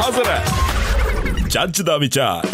ਹਾਜ਼ਰ ਹੈ ਜੱਜ ਦਾ ਵਿਚਾਰ।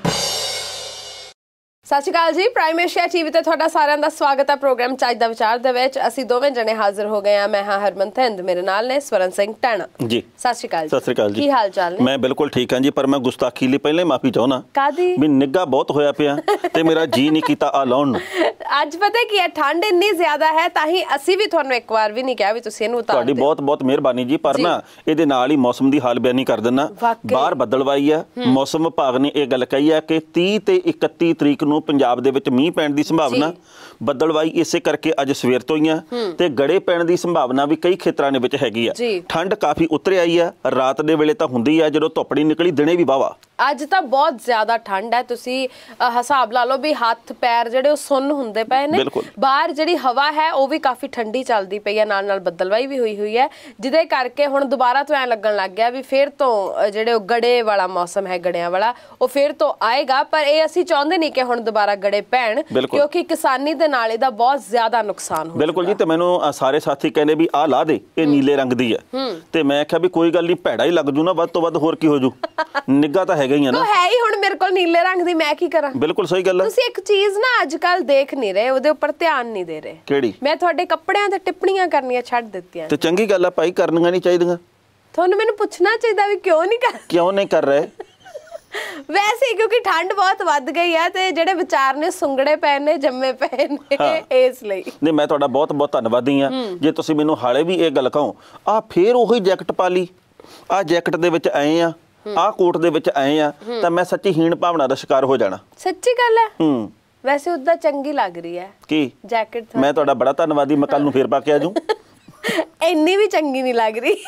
ਸਤਿ ਸ਼੍ਰੀ ਅਕਾਲ ਜੀ। ਪ੍ਰਾਈਮ ਏਸ਼ੀਆ ਟੀਵੀ ਤੇ ਤੁਹਾਡਾ ਸਾਰਿਆਂ ਦਾ ਸਵਾਗਤ ਹੈ ਪ੍ਰੋਗਰਾਮ ਜੱਜ ਦਾ ਵਿਚਾਰ ਦੇ ਵਿੱਚ। ਅਸੀਂ ਦੋਵੇਂ ਜਣੇ ਹਾਜ਼ਰ ਹੋ ਗਏ ਹਾਂ। ਮੈਂ ਹਾਂ ਹਰਮਨ ਥਿੰਦ, ਮੇਰੇ ਨਾਲ ਨੇ ਸਵਰਨ ਸਿੰਘ ਟੈਣਾ ਜੀ। ਸਤਿ ਸ਼੍ਰੀ ਅਕਾਲ। ਸਤਿ ਸ਼੍ਰੀ ਅਕਾਲ ਜੀ। ਕੀ ਹਾਲ ਚਾਲ ਨੇ? ਮੈਂ ਬਿਲਕੁਲ ਠੀਕ ਹਾਂ ਜੀ, ਪਰ ਮੈਂ ਗੁਸਤਾਖੀ ਲਈ ਪਹਿਲਾਂ ਹੀ ਮਾਫੀ ਚਾਹੁੰਦਾ। ਕਾਦੀ? ਵੀ ਨਿੱਘਾ ਬਹੁਤ ਹੋਇਆ ਪਿਆ ਤੇ ਮੇਰਾ ਜੀ ਨਹੀਂ ਕੀਤਾ ਆ ਲਾਉਣ ਨੂੰ। ਅੱਜ ਪਤਾ ਕੀ ਹੈ, ਠੰਡ ਇੰਨੀ ਜ਼ਿਆਦਾ ਹੈ ਤਾਂ ਹੀ ਅਸੀਂ ਵੀ ਤੁਹਾਨੂੰ ਇੱਕ ਵਾਰ ਵੀ ਨਹੀਂ ਕਿਹਾ ਵੀ ਤੁਸੀਂ ਇਹਨੂੰ ਉਤਾਰ ਦਿਓ। ਤੁਹਾਡੀ ਬਹੁਤ ਬਹੁਤ ਮਿਹਰਬਾਨੀ ਜੀ। ਪਰ ਨਾ ਇਹਦੇ ਨਾਲ ਹੀ ਮੌਸਮ ਦੀ ਹਾਲ ਬਿਆਨੀ ਕਰ ਦਿੰਦਾ। ਬਾਹਰ ਬੱਦਲਵਾਈ ਆ, ਮੌਸਮ ਵਿਭਾਗ ਨੇ ਇਹ ਗੱਲ ਕਹੀ ਆ ਕਿ 30 ਤੇ 31 ਤਰੀਕ ਨੂੰ ਪੰਜਾਬ ਦੇ ਵਿੱਚ ਮੀਂਹ ਪੈਣ ਦੀ ਸੰਭਾਵਨਾ। ਬੱਦਲਵਾਈ ਇਸੇ ਕਰਕੇ ਅੱਜ ਸਵੇਰ ਤੋਂ ਹੀ ਆ ਤੇ ਗੜੇ ਪੈਣ ਦੀ ਸੰਭਾਵਨਾ ਵੀ ਕਈ ਖੇਤਰਾਂ ਦੇ ਵਿੱਚ ਹੈਗੀ ਆ। ਠੰਡ ਕਾਫੀ ਉਤਰ ਆਈ ਆ। ਰਾਤ ਦੇ ਵੇਲੇ ਤਾਂ ਹੁੰਦੀ ਆ, ਜਦੋਂ ਧੁੱਪ ਨਹੀਂ ਨਿਕਲੀ ਦਿਨੇ ਵੀ ਵਾਵਾ। ਅੱਜ ਤਾਂ ਬਹੁਤ ਜ਼ਿਆਦਾ ਠੰਡ ਹੈ। ਤੁਸੀਂ ਹਿਸਾਬ ਲਾ ਲਓ ਵੀ ਹੱਥ ਪੈਰ ਜਿਹੜੇ ਉਹ ਸੁੰਨ ਹੁੰਦੇ ਪਏ ਨੇ। ਬਾਹਰ ਜਿਹੜੀ ਹਵਾ ਹੈ ਉਹ ਵੀ ਕਾਫੀ ਠੰਡੀ ਚੱਲਦੀ ਪਈ ਹੈ, ਨਾਲ ਨਾਲ ਬੱਦਲਵਾਈ ਵੀ ਹੋਈ ਹੈ, ਜਿਹਦੇ ਕਰਕੇ ਹੁਣ ਦੁਬਾਰਾ ਤੋਂ ਐਂ ਲੱਗਣ ਲੱਗ ਗਿਆ ਵੀ ਫਿਰ ਤੋਂ ਜਿਹੜੇ ਉਹ ਗੜੇ ਵਾਲਾ ਮੌਸਮ ਹੈ, ਗੜਿਆਂ ਵਾਲਾ, ਉਹ ਫਿਰ ਤੋਂ ਆਏਗਾ। ਪਰ ਇਹ ਅਸੀਂ ਚਾਹੁੰਦੇ ਨਹੀਂ ਕਿ ਹੁਣ ਦੁਬਾਰਾ ਗੜੇ ਪੈਣ, ਕਿਉਂਕਿ ਕਿਸਾਨੀ ਦੇ ਨਾਲ ਇਹਦਾ ਬਹੁਤ ਜ਼ਿਆਦਾ ਨੁਕਸਾਨ ਹੋ। ਬਿਲਕੁਲ ਜੀ। ਤੇ ਮੈਨੂੰ ਸਾਰੇ ਸਾਥੀ ਕਹਿੰਦੇ ਵੀ ਆਹ ਲਾ ਦੇ, ਇਹ ਨੀਲੇ ਰੰਗ ਦੀ ਹੈ। ਤੇ ਮੈਂ ਕਿਹਾ ਵੀ ਕੋਈ ਗੱਲ ਨਹੀਂ, ਭੈੜਾ ਹੀ ਲੱਗ ਜੂ ਨਾ, ਵੱਧ ਤੋਂ ਵੱਧ ਹੋਰ ਕੀ ਹੋ ਜੂ। ਨਿੱਘਾ ਤਾਂ ਹੈਗਾ ਹੀ ਆ ਨਾ। ਹੈ ਹੀ ਹੁਣ ਮੇਰੇ ਕੋਲ ਨੀਲੇ ਰੰਗ ਦੀ, ਮੈਂ ਕੀ ਕਰਾਂ? ਬਿਲਕੁਲ ਸਹੀ ਗੱਲ ਹੈ। ਤੁਸੀਂ ਇੱਕ ਚੀਜ਼ ਨਾ ਅੱਜ ਕੱਲ ਦੇਖ ਨਹੀਂ ਰਹੇ, ਉਹਦੇ ਉੱਪਰ ਧਿਆਨ ਨਹੀਂ ਦੇ ਰਹੇ। ਕਿਹੜੀ? ਮੈਂ ਤੁਹਾਡੇ ਕੱਪੜਿਆਂ ਤੇ ਟਿੱਪਣੀਆਂ ਕਰਨੀਆਂ ਛੱਡ ਦਿੱਤੀਆਂ। ਤੇ ਚੰਗੀ ਗੱਲ ਆ ਭਾਈ, ਕਰਨੀਆਂ ਨਹੀਂ ਚਾਹੀਦੀਆਂ। ਤੁਹਾਨੂੰ ਮੈਨੂੰ ਪੁੱਛਣਾ ਚਾਹੀਦਾ ਵੀ ਕਿਉਂ ਨਹੀਂ ਕਰ ਰਹੇ? ਵੈਸੇ ਕਿਉਂਕਿ ਠੰਡ ਬਹੁਤ ਵੱਧ ਗਈ ਹੈ ਤੇ ਜਿਹੜੇ ਵਿਚਾਰ ਨੇ ਸੁੰਗੜੇ ਪਏ ਨੇ, ਜੰਮੇ ਪਏ ਨੇ, ਇਸ ਲਈ। ਨਹੀਂ, ਮੈਂ ਤੁਹਾਡਾ ਬਹੁਤ ਬਹੁਤ ਧੰਨਵਾਦੀ ਆ ਜੇ ਤੁਸੀਂ ਮੈਨੂੰ ਹਾਲੇ ਵੀ ਇਹ ਗੱਲ ਕਹੋ। ਆ ਫੇਰ ਉਹੀ ਜੈਕਟ ਪਾ ਲਈ, ਆ ਜੈਕਟ ਦੇ ਵਿੱਚ ਆਏ ਆ, ਆਹ ਕੋਟ ਦੇ ਵਿੱਚ ਆਏ ਆ, ਤਾਂ ਮੈਂ ਸੱਚੀ ਹੀਣ ਭਾਵਨਾ ਦਾ ਸ਼ਿਕਾਰ ਹੋ ਜਾਣਾ। ਸੱਚੀ ਗੱਲ ਹੈ। ਵੈਸੇ ਉਦਾਂ ਚੰਗੀ ਲੱਗ ਰਹੀ ਹੈ ਕੀ ਜੈਕਟ। ਮੈਂ ਤੁਹਾਡਾ ਬੜਾ ਧੰਨਵਾਦੀ, ਮੈਂ ਕੱਲ ਨੂੰ ਫੇਰ ਪਾ ਕੇ ਆ ਜਾਊਂ। ਇੰਨੀ ਵੀ ਚੰਗੀ ਨਹੀਂ ਲੱਗ ਰਹੀ।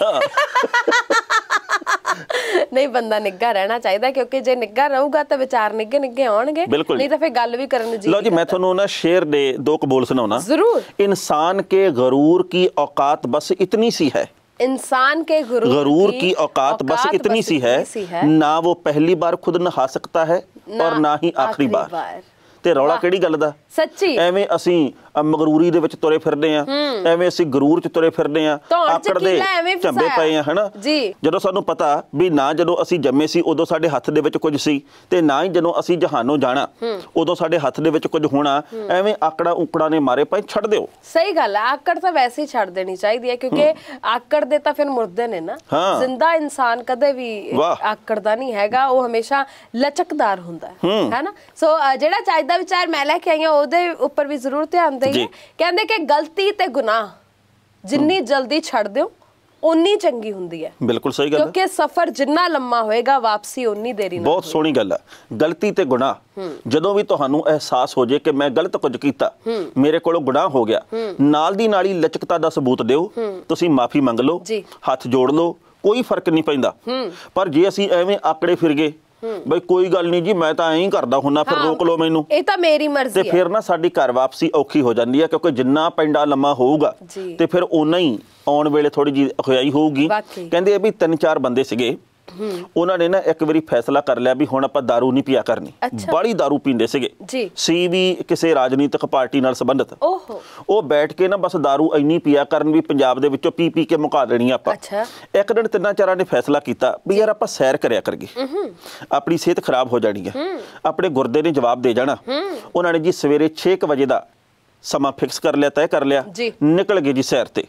ਨਹੀਂ, ਬੰਦਾ ਨਿੱਘਾ ਰਹਿਣਾ ਚਾਹੀਦਾ, ਕਿਉਂਕਿ ਜੇ ਨਿੱਘਾ ਰਹੂਗਾ ਤਾਂ ਵਿਚਾਰ ਨਿੱਘੇ ਨਿੱਘੇ ਆਉਣਗੇ, ਨਹੀਂ ਤਾਂ ਫਿਰ ਗੱਲ ਵੀ ਕਰਨ ਜੀ। ਲਓ ਜੀ, ਮੈਂ ਤੁਹਾਨੂੰ ਨਾ ਸ਼ੇਰ ਦੇ 2 ਕਬੋਲ ਸੁਣਾਉਣਾ। ਜ਼ਰੂਰ। ਇਨਸਾਨ ਕੇ ਗਰੂਰ ਕੀ औकात बस इतनी सी है। इंसान के गरूर की औकात बस इतनी सी है, ना वो पहली बार खुद नहा सकता है और ना ही आखिरी बार। ਤੇ ਰੌਲਾ ਕਿਹੜੀ ਗੱਲ ਦਾ? ਸੱਚੀ ਐਵੇਂ ਅਸੀਂ ਮਗਰੂਰੀ ਦੇ ਵਿੱਚ ਤੁਰੇ ਫਿਰਦੇ ਆ, ਐਵੇਂ ਅਸੀਂ ਗਰੂਰ ਚ ਤੁਰੇ ਫਿਰਦੇ ਆ, ਆਕੜ ਦੇ ਝੰਬੇ ਪਏ ਆ, ਹਨਾ। ਜਦੋਂ ਸਾਨੂੰ ਪਤਾ ਵੀ ਨਾ ਜਦੋਂ ਅਸੀਂ ਜੰਮੇ ਸੀ ਉਦੋਂ ਸਾਡੇ ਹੱਥ ਦੇ ਵਿੱਚ ਕੁਝ ਸੀ, ਤੇ ਨਾ ਹੀ ਜਦੋਂ ਅਸੀਂ ਜਹਾਨੋਂ ਜਾਣਾ ਉਦੋਂ ਸਾਡੇ ਹੱਥ ਦੇ ਵਿੱਚ ਕੁਝ ਹੋਣਾ। ਐਵੇਂ ਆਕੜਾ ਉਕੜਾ ਨੇ ਮਾਰੇ ਪਏ, ਛੱਡ ਦਿਓ। ਸਹੀ ਗੱਲ ਹੈ, ਆਕੜ ਤਾਂ ਵੈਸੇ ਹੀ ਛੱਡ ਦੇਣੀ ਚਾਹੀਦੀ ਹੈ, ਕਿਉਂਕਿ ਆਕੜ ਦੇ ਤਾਂ ਫਿਰ ਮੁਰਦੇ ਨੇ ਨਾ। ਜ਼ਿੰਦਾ ਇਨਸਾਨ ਕਦੇ ਵੀ ਆਕੜਦਾ ਨਹੀਂ ਹੈਗਾ, ਉਹ ਹਮੇਸ਼ਾ ਲਚਕਦਾਰ ਹੁੰਦਾ ਹੈ ਨਾ। ਸੋ ਜਿਹੜਾ ਚਾਹੀਦਾ ਵਿਚਾਰ ਮੈਂ ਲੈ ਕੇ ਆਈ ਹਾਂ, ਉਹਦੇ ਉੱਪਰ ਵੀ ਜ਼ਰੂਰ ਧਿਆਨ ਦੇਈਏ। ਕਹਿੰਦੇ ਕਿ ਗਲਤੀ ਤੇ ਗੁਨਾਹ ਜਿੰਨੀ ਜਲਦੀ ਛੱਡ ਦਿਓ ਉਨੀ ਚੰਗੀ ਹੁੰਦੀ ਹੈ। ਬਿਲਕੁਲ ਸਹੀ ਗੱਲ ਹੈ, ਕਿਉਂਕਿ ਸਫ਼ਰ ਜਿੰਨਾ ਲੰਮਾ ਹੋਏਗਾ ਵਾਪਸੀ ਉਨੀ ਦੇਰੀ ਨਾਲ। ਬਹੁਤ ਸੋਹਣੀ ਗੱਲ ਹੈ। ਗਲਤੀ ਤੇ ਗੁਨਾਹ ਜਦੋਂ ਵੀ ਤੁਹਾਨੂੰ ਅਹਿਸਾਸ ਹੋ ਜੇ ਕਿ ਮੈਂ ਗਲਤ ਕੁਝ ਕੀਤਾ, ਮੇਰੇ ਕੋਲੋਂ ਗੁਨਾਹ ਹੋ ਗਿਆ, ਨਾਲ ਦੀ ਨਾਲ ਹੀ ਲਚਕਤਾ ਦਾ ਸਬੂਤ ਦਿਓ। ਤੁਸੀਂ ਮਾਫੀ ਮੰਗ ਲਓ, ਹੱਥ ਜੋੜ ਲਓ, ਕੋਈ ਫਰਕ ਨਹੀਂ ਪੈਂਦਾ। ਪਰ ਜੇ ਅਸੀਂ ਐਵੇਂ ਆਕੜੇ ਫਿਰ ਗਏ ਬਈ ਕੋਈ ਗੱਲ ਨਹੀਂ ਜੀ, ਮੈਂ ਤਾਂ ਐਂ ਹੀ ਕਰਦਾ ਹੁੰਨਾ, ਫਿਰ ਰੋਕ ਲਓ ਮੈਨੂੰ, ਇਹ ਤਾਂ ਮੇਰੀ ਮਰਜ਼ੀ ਹੈ, ਤੇ ਫਿਰ ਨਾ ਸਾਡੀ ਘਰ ਵਾਪਸੀ ਔਖੀ ਹੋ ਜਾਂਦੀ ਹੈ। ਕਿਉਂਕਿ ਜਿੰਨਾ ਪੈਂਡਾ ਲੰਮਾ ਹੋਊਗਾ ਤੇ ਫਿਰ ਓਨਾ ਹੀ ਆਉਣ ਵੇਲੇ ਥੋੜੀ ਜਿਹੀ ਅਖਿਆਈ ਹੋਊਗੀ। ਕਹਿੰਦੇ ਆ ਵੀ 3-4 ਬੰਦੇ ਸੀਗੇ, ਉਹਨਾਂ ਨੇ ਨਾ ਇੱਕ ਵਾਰੀ ਫੈਸਲਾ ਕਰ ਲਿਆ ਵੀ ਹੁਣ ਆਪਾਂ ਦਾਰੂ ਨਹੀਂ ਪੀਆ ਕਰਨੀ। ਬੜੀ ਦਾਰੂ ਪੀਂਦੇ ਸੀਗੇ, ਸੀ ਵੀ ਕਿਸੇ ਰਾਜਨੀਤਿਕ ਪਾਰਟੀ ਨਾਲ ਸੰਬੰਧਿਤ। ਉਹ ਬੈਠ ਕੇ ਨਾ ਬਸ ਦਾਰੂ ਇੰਨੀ ਪੀਆ ਕਰਨ ਵੀ ਪੰਜਾਬ ਦੇ ਵਿੱਚੋਂ ਪੀ ਕੇ ਮੁਕਾ ਦੇਣੀ ਆਪਾਂ। ਇੱਕ ਦਿਨ 3-4 ਨੇ ਫੈਸਲਾ ਕੀਤਾ ਵੀ ਯਾਰ ਆਪਾਂ ਸੈਰ ਕਰਿਆ ਕਰੀਏ, ਆਪਣੀ ਸਿਹਤ ਖਰਾਬ ਹੋ ਜਾਣੀ ਹੈ, ਆਪਣੇ ਗੁਰਦੇ ਨੇ ਜਵਾਬ ਦੇ ਜਾਣਾ। ਉਹਨਾਂ ਨੇ ਜੀ ਸਵੇਰੇ 6 ਵਜੇ ਦਾ ਸਮਾਂ ਫਿਕਸ ਕਰ ਲਿਆ, ਤੈਅ ਕਰ ਲਿਆ, ਨਿਕਲ ਗਏ ਜੀ ਸੈਰ ਤੇ।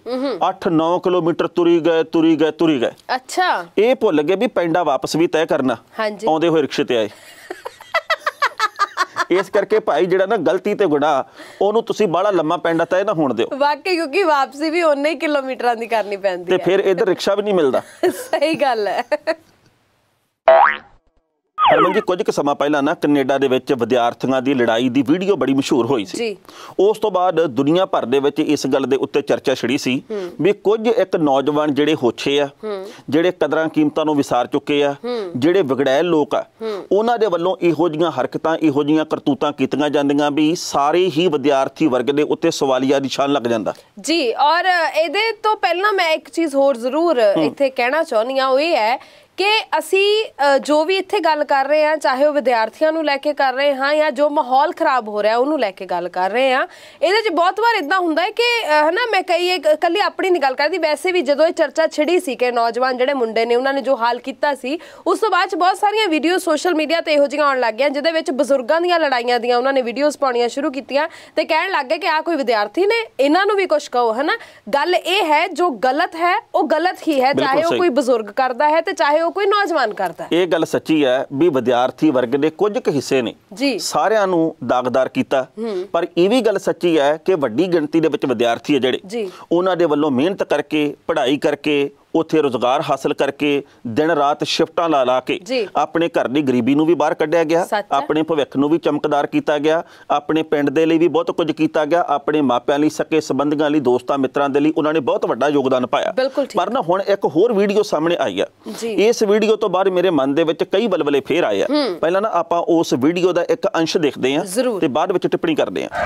8-9 ਕਿਲੋਮੀਟਰ ਤੁਰੀ ਗਏ। ਅੱਛਾ। ਇਹ ਭੁੱਲ ਗਏ ਵੀ ਪੈਂਡਾ ਵਾਪਸ ਵੀ ਤੈਅ ਕਰਨਾ, ਆਉਂਦੇ ਹੋਏ ਰਿਕਸ਼ੇ ਤੇ ਆਏ। ਇਸ ਕਰਕੇ ਭਾਈ ਜਿਹੜਾ ਨਾ ਗਲਤੀ ਤੇ ਗੁਨਾਹ, ਉਹਨੂੰ ਤੁਸੀਂ ਬਾਹਲਾ ਲੰਮਾ ਪੈਂਡਾ ਤੈਅ ਨਾ ਹੋਣ ਦਿਓ। ਵਾਕਈ, ਕਿਉਂਕਿ ਵਾਪਸੀ ਵੀ ਉਨੇ ਹੀ ਕਿਲੋਮੀਟਰਾਂ ਦੀ ਕਰਨੀ ਪੈਂਦੀ ਹੈ, ਤੇ ਫਿਰ ਇੱਧਰ ਰਿਕਸ਼ਾ ਵੀ ਨਹੀਂ ਮਿਲਦਾ। ਸਹੀ ਗੱਲ ਹੈ। ਹਰਮਨ ਜੀ, ਕੁਝ ਕੁ ਸਮਾਂ ਪਹਿਲਾਂ ਨਾ ਕੈਨੇਡਾ ਦੇ ਵਿੱਚ ਵਿਦਿਆਰਥੀਆਂ ਦੀ ਲੜਾਈ ਦੀ ਵੀਡੀਓ ਬੜੀ ਮਸ਼ਹੂਰ ਹੋਈ ਸੀ। ਉਸ ਤੋਂ ਬਾਅਦ ਦੁਨੀਆ ਭਰ ਦੇ ਵਿੱਚ ਇਸ ਗੱਲ ਦੇ ਉੱਤੇ ਚਰਚਾ ਛਿੜੀ ਸੀ ਵੀ ਕੁਝ ਇੱਕ ਨੌਜਵਾਨ ਜਿਹੜੇ ਹੋਛੇ ਆ, ਜਿਹੜੇ ਕਦਰਾਂ ਕੀਮਤਾਂ ਨੂੰ ਵਿਸਾਰ ਚੁੱਕੇ ਆ, ਜਿਹੜੇ ਵਿਗੜੈਲ ਲੋਕ ਆ, ਉਹਨਾਂ ਦੇ ਵੱਲੋਂ ਇਹੋ ਜਿਹੀਆਂ ਹਰਕਤਾਂ, ਇਹੋ ਜਿਹੀਆਂ ਕਰਤੂਤਾਂ ਕੀਤੀਆਂ ਜਾਂਦੀਆਂ ਵੀ ਸਾਰੇ ਹੀ ਵਿਦਿਆਰਥੀ ਵਰਗ ਦੇ ਉੱਤੇ ਸਵਾਲੀਆ ਨਿਸ਼ਾਨ ਲੱਗ ਜਾਂਦਾ ਜੀ। ਔਰ ਇਹਦੇ ਤੋਂ ਪਹਿਲਾਂ ਮੈਂ ਇੱਕ ਚੀਜ਼ ਹੋਰ ਜ਼ਰੂਰ ਇੱਥੇ ਕਹਿਣਾ ਚਾਹੁੰਦੀ ਹਾਂ, ਉਹ ਇਹ ਹੈ ਕਿ ਅਸੀਂ ਜੋ ਵੀ ਇੱਥੇ ਗੱਲ ਕਰ ਰਹੇ ਹਾਂ, ਚਾਹੇ ਉਹ ਵਿਦਿਆਰਥੀਆਂ ਨੂੰ ਲੈ ਕੇ ਕਰ ਰਹੇ ਹਾਂ ਜਾਂ ਜੋ ਮਾਹੌਲ ਖਰਾਬ ਹੋ ਰਿਹਾ ਉਹਨੂੰ ਲੈ ਕੇ ਗੱਲ ਕਰ ਰਹੇ ਹਾਂ, ਇਹਦੇ 'ਚ ਬਹੁਤ ਵਾਰ ਇੱਦਾਂ ਹੁੰਦਾ ਹੈ ਕਿ ਹਨਾ, ਮੈਂ ਇਕੱਲੀ ਆਪਣੀ ਨਹੀਂ ਗੱਲ ਕਰਦੀ, ਵੈਸੇ ਵੀ ਜਦੋਂ ਇਹ ਚਰਚਾ ਛਿੜੀ ਸੀ ਕਿ ਨੌਜਵਾਨ ਜਿਹੜੇ ਮੁੰਡੇ ਨੇ ਉਹਨਾਂ ਨੇ ਜੋ ਹਾਲ ਕੀਤਾ ਸੀ, ਉਸ ਤੋਂ ਬਾਅਦ 'ਚ ਬਹੁਤ ਸਾਰੀਆਂ ਵੀਡੀਓ ਸੋਸ਼ਲ ਮੀਡੀਆ ਤੇ ਇਹੋ ਜਿਹੀਆਂ ਆਉਣ ਲੱਗ ਗਈਆਂ ਜਿਹਦੇ ਵਿੱਚ ਬਜ਼ੁਰਗਾਂ ਦੀਆਂ ਲੜਾਈਆਂ ਦੀਆਂ ਉਹਨਾਂ ਨੇ ਵੀਡੀਓਜ਼ ਪਾਉਣੀਆਂ ਸ਼ੁਰੂ ਕੀਤੀਆਂ ਤੇ ਕਹਿਣ ਲੱਗ ਗਏ ਕਿ ਆਹ ਕੋਈ ਵਿਦਿਆਰਥੀ ਨੇ, ਇਹਨਾਂ ਨੂੰ ਵੀ ਕੁਛ ਕਹੋ। ਹਨਾ, ਗੱਲ ਇਹ ਹੈ ਜੋ ਗਲਤ ਹੈ ਉਹ ਗਲਤ ਹੀ ਹੈ, ਚਾਹੇ ਉਹ ਕੋਈ ਬਜ਼ੁਰਗ ਕਰਦਾ ਹੈ ਤੇ ਚਾਹੇ ਉਹ ਕੋਈ ਨੌਜਵਾਨ ਕਰਦਾ ਹੈ। ਇਹ ਗੱਲ ਸੱਚੀ ਹੈ ਵੀ ਵਿਦਿਆਰਥੀ ਵਰਗ ਦੇ ਕੁਝ ਕੁ ਹਿੱਸੇ ਨੇ ਸਾਰਿਆਂ ਨੂੰ ਦਾਗਦਾਰ ਕੀਤਾ, ਪਰ ਇਹ ਵੀ ਗੱਲ ਸੱਚੀ ਹੈ ਕਿ ਵੱਡੀ ਗਿਣਤੀ ਦੇ ਵਿੱਚ ਵਿਦਿਆਰਥੀ ਹੈ ਜਿਹੜੇ ਉਹਨਾਂ ਦੇ ਵੱਲੋਂ ਮਿਹਨਤ ਕਰਕੇ ਪੜ੍ਹਾਈ ਕਰਕੇ ਉੱਥੇ ਰੁਜ਼ਗਾਰ ਹਾਸਲ ਕਰਕੇ ਦਿਨ ਰਾਤ ਸ਼ਿਫਟਾਂ ਲਾ ਕੇ ਆਪਣੇ ਘਰ ਦੀ ਗਰੀਬੀ ਨੂੰ ਵੀ ਬਾਹਰ ਕੱਢਿਆ ਗਿਆ, ਆਪਣੇ ਭਵਿੱਖ ਨੂੰ ਵੀ ਚਮਕਦਾਰ ਕੀਤਾ ਗਿਆ, ਆਪਣੇ ਪਿੰਡ ਦੇ ਲਈ ਵੀ ਬਹੁਤ ਕੁਝ ਕੀਤਾ ਗਿਆ, ਆਪਣੇ ਮਾਪਿਆਂ ਲਈ, ਸਕੇ ਸੰਬੰਧੀਆਂ ਲਈ, ਦੋਸਤਾਂ ਮਿੱਤਰਾਂ ਦੇ ਲਈ ਉਹਨਾਂ ਨੇ ਬਹੁਤ ਵੱਡਾ ਯੋਗਦਾਨ ਪਾਇਆ। ਪਰ ਨਾ ਹੁਣ ਇੱਕ ਹੋਰ ਵੀਡੀਓ ਸਾਹਮਣੇ ਆਈ ਆ, ਇਸ ਵੀਡੀਓ ਤੋਂ ਬਾਅਦ ਮੇਰੇ ਮਨ ਦੇ ਵਿੱਚ ਕਈ ਬਲਬਲੇ ਫੇਰ ਆਏ ਆ। ਪਹਿਲਾਂ ਨਾ ਆਪਾਂ ਉਸ ਵੀਡੀਓ ਦਾ ਇੱਕ ਅੰਸ਼ ਦੇਖਦੇ ਹਾਂ ਤੇ ਬਾਅਦ ਵਿੱਚ ਟਿੱਪਣੀ ਕਰਦੇ ਹਾਂ।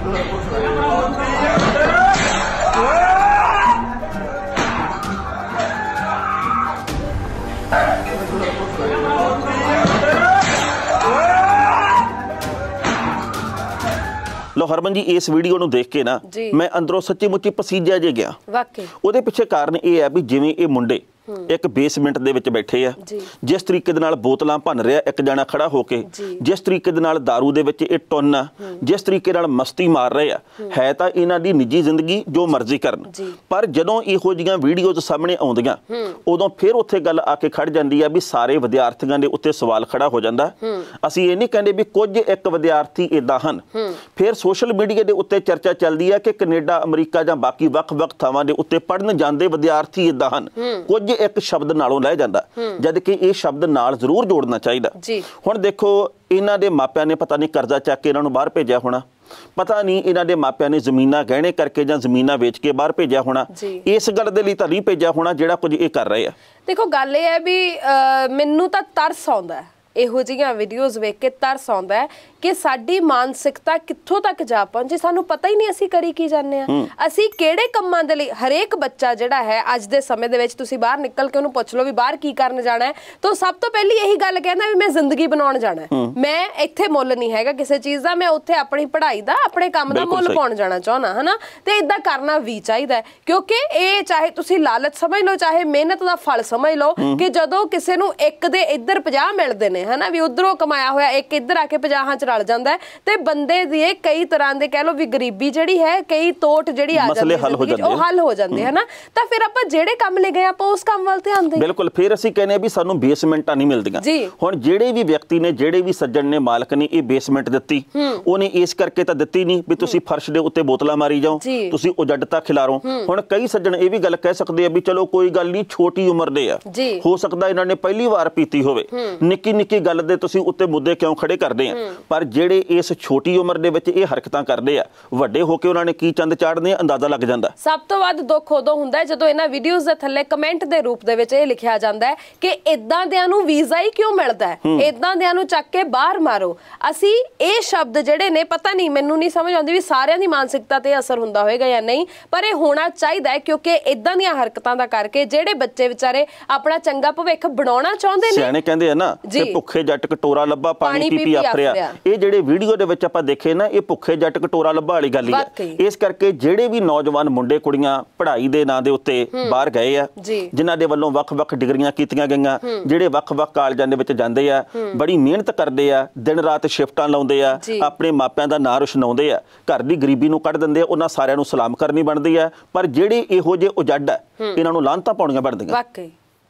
ਲੋ ਹਰਮਨ ਜੀ, ਇਸ ਵੀਡੀਓ ਨੂੰ ਦੇਖ ਕੇ ਨਾ ਮੈਂ ਅੰਦਰੋਂ ਸੱਚੀ ਮੁੱਚੀ ਪਸੀਜਿਆ ਜੇ ਗਿਆ। ਵਾਕਈ ਉਹਦੇ ਪਿੱਛੇ ਕਾਰਨ ਇਹ ਹੈ ਵੀ ਜਿਵੇਂ ਇਹ ਮੁੰਡੇ ਇੱਕ ਬੇਸਮੈਂਟ ਦੇ ਵਿੱਚ ਬੈਠੇ ਆ, ਜਿਸ ਤਰੀਕੇ ਦੇ ਨਾਲ ਬੋਤਲਾਂ ਭੰਨ ਰਿਹਾ ਇੱਕ ਜਣਾ ਖੜਾ ਹੋ ਕੇ, ਜਿਸ ਤਰੀਕੇ ਦੇ ਨਾਲ ਦਾਰੂ ਦੇ ਵਿੱਚ ਇਹ ਟੁੰਨ ਆ, ਜਿਸ ਤਰੀਕੇ ਨਾਲ ਮਸਤੀ ਮਾਰ ਰਹੇ ਆ, ਹੈ ਤਾਂ ਇਹਨਾਂ ਦੀ ਨਿੱਜੀ ਜ਼ਿੰਦਗੀ ਜੋ ਮਰਜ਼ੀ ਕਰਨ, ਪਰ ਜਦੋਂ ਇਹੋ ਜਿਹੀਆਂ ਵੀਡੀਓਜ਼ ਸਾਹਮਣੇ ਆਉਂਦੀਆਂ ਉਦੋਂ ਫਿਰ ਉੱਥੇ ਗੱਲ ਆ ਕੇ ਖੜ ਜਾਂਦੀ ਆ ਵੀ ਸਾਰੇ ਵਿਦਿਆਰਥੀਆਂ ਦੇ ਉੱਤੇ ਸਵਾਲ ਖੜਾ ਹੋ ਜਾਂਦਾ। ਅਸੀਂ ਇਹ ਨਹੀਂ ਕਹਿੰਦੇ ਵੀ ਕੁਝ ਇੱਕ ਵਿਦਿਆਰਥੀ ਇਦਾਂ ਹਨ, ਫਿਰ ਸੋਸ਼ਲ ਮੀਡੀਆ ਦੇ ਉੱਤੇ ਚਰਚਾ ਚੱਲਦੀ ਹੈ ਕਿ ਕੈਨੇਡਾ, ਅਮਰੀਕਾ ਜਾਂ ਬਾਕੀ ਵੱਖ-ਵੱਖ ਥਾਵਾਂ ਦੇ ਉੱਤੇ ਪੜ੍ਹਨ ਜਾਂਦੇ ਵਿਦਿਆਰਥੀ ਇਦਾਂ ਹਨ। ਕੁਝ ਇੱਕ ਸ਼ਬਦ ਨਾਲੋਂ ਲੈ ਜਾਂਦਾ, ਜਦ ਕਿ ਇਹ ਸ਼ਬਦ ਨਾਲ ਜ਼ਰੂਰ ਜੋੜਨਾ ਚਾਹੀਦਾ। ਹੁਣ ਦੇਖੋ, ਇਹਨਾਂ ਦੇ ਮਾਪਿਆਂ ਨੇ ਪਤਾ ਨਹੀਂ ਕਰਜ਼ਾ ਚੱਕ ਕੇ ਇਹਨਾਂ ਨੂੰ ਬਾਹਰ ਭੇਜਿਆ ਹੋਣਾ, ਪਤਾ ਨਹੀਂ ਇਹਨਾਂ ਦੇ ਮਾਪਿਆਂ ਨੇ ਜ਼ਮੀਨਾਂ ਗਹਿਣੇ ਕਰਕੇ ਜਾਂ ਜ਼ਮੀਨਾਂ ਵੇਚ ਕੇ ਬਾਹਰ ਭੇਜਿਆ ਹੋਣਾ, ਇਸ ਗੱਲ ਦੇ ਲਈ ਤਾਂ ਨਹੀਂ ਭੇਜਿਆ ਹੋਣਾ ਜਿਹੜਾ ਕੁਝ ਇਹ ਕਰ ਰਹੇ ਆ। ਦੇਖੋ, ਗੱਲ ਇਹ ਹੈ ਵੀ ਮੈਨੂੰ ਤਾਂ ਤਰਸ ਆਉਂਦਾ ਹੈ, ਇਹੋ ਜਿਹੀਆਂ ਵੀਡੀਓਜ਼ ਵੇਖ ਕੇ ਤਰਸ ਆਉਂਦਾ ਹੈ ਕਿ ਸਾਡੀ ਮਾਨਸਿਕਤਾ ਕਿੱਥੋਂ ਤੱਕ ਜਾ ਪਹੁੰਚੀ, ਸਾਨੂੰ ਪਤਾ ਹੀ ਨਹੀਂ ਅਸੀਂ ਕਰੀ ਕੀ ਜਾਂਦੇ ਆ, ਅਸੀਂ ਕਿਹੜੇ ਕੰਮਾਂ ਦੇ ਲਈ। ਹਰੇਕ ਬੱਚਾ ਜਿਹੜਾ ਹੈ ਅੱਜ ਦੇ ਸਮੇਂ ਦੇ ਵਿੱਚ ਤੁਸੀਂ ਬਾਹਰ ਨਿਕਲ ਕੇ ਉਹਨੂੰ ਪੁੱਛ ਲਓ ਵੀ ਬਾਹਰ ਕੀ ਕਰਨ ਜਾਣਾ ਹੈ, ਤਾਂ ਸਭ ਤੋਂ ਪਹਿਲੀ ਇਹੀ ਗੱਲ ਕਹਿੰਦਾ ਵੀ ਮੈਂ ਜ਼ਿੰਦਗੀ ਬਣਾਉਣ ਜਾਣਾ, ਮੈਂ ਇੱਥੇ ਮੁੱਲ ਨਹੀਂ ਹੈਗਾ ਕਿਸੇ ਚੀਜ਼ ਦਾ, ਮੈਂ ਉੱਥੇ ਆਪਣੀ ਪੜ੍ਹਾਈ ਦਾ, ਆਪਣੇ ਕੰਮ ਦਾ ਮੁੱਲ ਪਾਉਣ ਜਾਣਾ ਚਾਹੁੰਦਾ। ਹਨਾ, ਤੇ ਇਦਾਂ ਕਰਨਾ ਵੀ ਚਾਹੀਦਾ ਹੈ, ਕਿਉਂਕਿ ਇਹ ਚਾਹੇ ਤੁਸੀਂ ਲਾਲਚ ਸਮਝ ਲਓ ਚਾਹੇ ਮਿਹਨਤ ਦਾ ਫਲ ਸਮਝ ਲਓ ਕਿ ਜਦੋਂ ਕਿਸੇ ਨੂੰ ਇੱਕ ਦੇ ਇੱਧਰ 50 ਮਿਲਦੇ ਨੇ, ਹਨਾ, ਵੀ ਉਧਰੋਂ ਕਮਾਇਆ ਹੋਇਆ ਇੱਕ ਇੱਧਰ ਆ ਕੇ 50 ਚ ਰਲ ਜਾਂਦਾ ਤੇ ਬੰਦੇ ਦੀ ਕਈ ਤਰ੍ਹਾਂ ਦੇ ਕਹਿ ਲਓ ਵੀ ਗਰੀਬੀ ਜਿਹੜੀ ਹੈ, ਕਈ ਤੋਟ ਜਿਹੜੀ ਆ ਜਾਂਦੀ ਹੈ, ਉਹ ਹੱਲ ਹੋ ਜਾਂਦੇ ਹਨਾ। ਤਾਂ ਫਿਰ ਆਪਾਂ ਜਿਹੜੇ ਕੰਮ ਲੈ ਗਏ ਆਪਾਂ ਉਸ ਕੰਮ ਵੱਲ ਧਿਆਨ ਦੇਈਏ। ਬਿਲਕੁਲ, ਫਿਰ ਅਸੀਂ ਕਹਿੰਦੇ ਆ ਵੀ ਸਾਨੂੰ ਬੇਸਮੈਂਟਾਂ ਨਹੀਂ ਮਿਲਦੀਆਂ। ਹੁਣ ਜਿਹੜੇ ਵੀ ਵਿਅਕਤੀ ਨੇ, ਜਿਹੜੇ ਵੀ ਸੱਜਣ ਨੇ, ਮਾਲਕ ਨੇ ਇਹ ਬੇਸਮੈਂਟ ਦਿੱਤੀ, ਉਹਨੇ ਇਸ ਕਰਕੇ ਤਾਂ ਦਿੱਤੀ ਨਹੀਂ ਵੀ ਤੁਸੀਂ ਫਰਸ਼ ਦੇ ਉੱਤੇ ਬੋਤਲਾਂ ਮਾਰੀ ਜਾਓ, ਤੁਸੀਂ ਉਜੜਤਾ ਖਿਲਾਰੋ। ਹੁਣ ਕਈ ਸੱਜਣ ਇਹ ਵੀ ਗੱਲ ਕਹਿ ਸਕਦੇ ਆ ਵੀ ਚਲੋ ਕੋਈ ਗੱਲ ਨਹੀਂ, ਛੋਟੀ ਉਮਰ ਦੇ ਆ, ਹੋ ਸਕਦਾ ਇਹਨਾਂ ਨੇ ਪਹਿਲੀ ਵਾਰ ਪੀਤੀ ਹੋਵੇ, ਨਿੱਕੀ ਨਿੱਕੀ ਗੱਲ ਦੇ ਤੁਸੀਂ ਉੱਤੇ ਮੁੱਦੇ ਕਿਉਂ ਖੜੇ ਕਰਦੇ ਆ, ਪਰ ਜਿਹੜੇ ਇਸ ਛੋਟੀ ਉਮਰ ਦੇ ਵਿੱਚ ਇਹ ਹਰਕਤਾਂ ਕਰਦੇ ਆ, ਵੱਡੇ ਹੋ ਕੇ ਉਹਨਾਂ ਨੇ ਕੀ ਚੰਦ ਚਾੜਨੇ ਆ ਅੰਦਾਜ਼ਾ ਲੱਗ ਜਾਂਦਾ। ਸਭ ਤੋਂ ਵੱਧ ਦੁੱਖ ਉਦੋਂ ਹੁੰਦਾ ਹੈ ਜਦੋਂ ਇਹਨਾਂ ਵੀਡੀਓਜ਼ ਦੇ ਥੱਲੇ ਕਮੈਂਟ ਦੇ ਰੂਪ ਦੇ ਵਿੱਚ ਇਹ ਲਿਖਿਆ ਜਾਂਦਾ ਹੈ ਕਿ ਇਦਾਂ ਦਿਆਂ ਨੂੰ ਵੀਜ਼ਾ ਹੀ ਕਿਉਂ ਮਿਲਦਾ ਹੈ, ਇਦਾਂ ਦਿਆਂ ਨੂੰ ਚੱਕ ਕੇ ਬਾਹਰ ਮਾਰੋ। ਅਸੀਂ ਇਹ ਸ਼ਬਦ ਜਿਹੜੇ ਨੇ, ਪਤਾ ਨਹੀਂ, ਮੈਨੂੰ ਨਹੀਂ ਸਮਝ ਆਉਂਦੀ ਵੀ ਸਾਰਿਆਂ ਦੀ ਮਾਨਸਿਕਤਾ ਤੇ ਅਸਰ ਹੁੰਦਾ ਹੋਵੇਗਾ ਜਾਂ ਨਹੀਂ, ਪਰ ਇਹ ਹੋਣਾ ਚਾਹੀਦਾ ਹੈ ਕਿਉਂਕਿ ਇਦਾਂ ਦੀਆਂ ਹਰਕਤਾਂ ਦਾ ਕਰਕੇ ਜਿਹੜੇ ਬੱਚੇ ਵਿਚਾਰੇ ਆਪਣਾ ਚੰਗਾ ਭਵਿੱਖ ਬਣਾਉਣਾ ਚਾਹੁੰਦੇ ਨੇ, ਸਿਆਣੇ ਕਹਿੰਦੇ ਆ ਨਾ ਕਿ ਭੁੱਖੇ ਜੱਟ ਕਟੋਰਾ ਲੱਭਾ ਪਾਣੀ ਪੀ ਆਫਰਿਆ, ਇਹ ਜਿਹੜੇ ਵੀਡੀਓ ਦੇ ਵਿੱਚ ਆਪਾਂ ਦੇਖੇ ਨਾ, ਇਹ ਭੁੱਖੇ ਜੱਟ ਕਟੋਰਾ ਲੱਭਾ ਵਾਲੀ ਗੱਲ ਹੀ ਹੈ। ਇਸ ਕਰਕੇ ਜਿਹੜੇ ਵੀ ਨੌਜਵਾਨ ਮੁੰਡੇ ਕੁੜੀਆਂ ਪੜ੍ਹਾਈ ਦੇ ਨਾਂ ਦੇ ਉੱਤੇ ਬਾਹਰ ਗਏ ਆ, ਜਿਨ੍ਹਾਂ ਦੇ ਵੱਲੋਂ ਵੱਖ-ਵੱਖ ਡਿਗਰੀਆਂ ਕੀਤੀਆਂ ਗਈਆਂ, ਜਿਹੜੇ ਵੱਖ-ਵੱਖ ਕਾਲਜਾਂ ਦੇ ਵਿੱਚ ਜਾਂਦੇ ਆ, ਬੜੀ ਮਿਹਨਤ ਕਰਦੇ ਆ, ਦਿਨ ਰਾਤ ਸ਼ਿਫਟਾਂ ਲਾਉਂਦੇ ਆ, ਆਪਣੇ ਮਾਪਿਆਂ ਦਾ ਨਾਂ ਰੋਸ਼ਨਾਉਂਦੇ ਆ, ਘਰ ਦੀ ਗਰੀਬੀ ਨੂੰ ਕੱਢ ਦਿੰਦੇ ਆ, ਉਹਨਾਂ ਸਾਰਿਆਂ ਨੂੰ ਸਲਾਮ ਕਰਨੀ ਬਣਦੀ ਆ। ਪਰ ਜਿਹੜੇ ਇਹੋ ਜਿਹੇ ਉਜੱਡ ਆ, ਇਹਨਾਂ ਨੂੰ ਲਾਹਨਤਾਂ ਪਾਉਣੀਆਂ ਬਣਦੀਆਂ। ਵਾਕਈ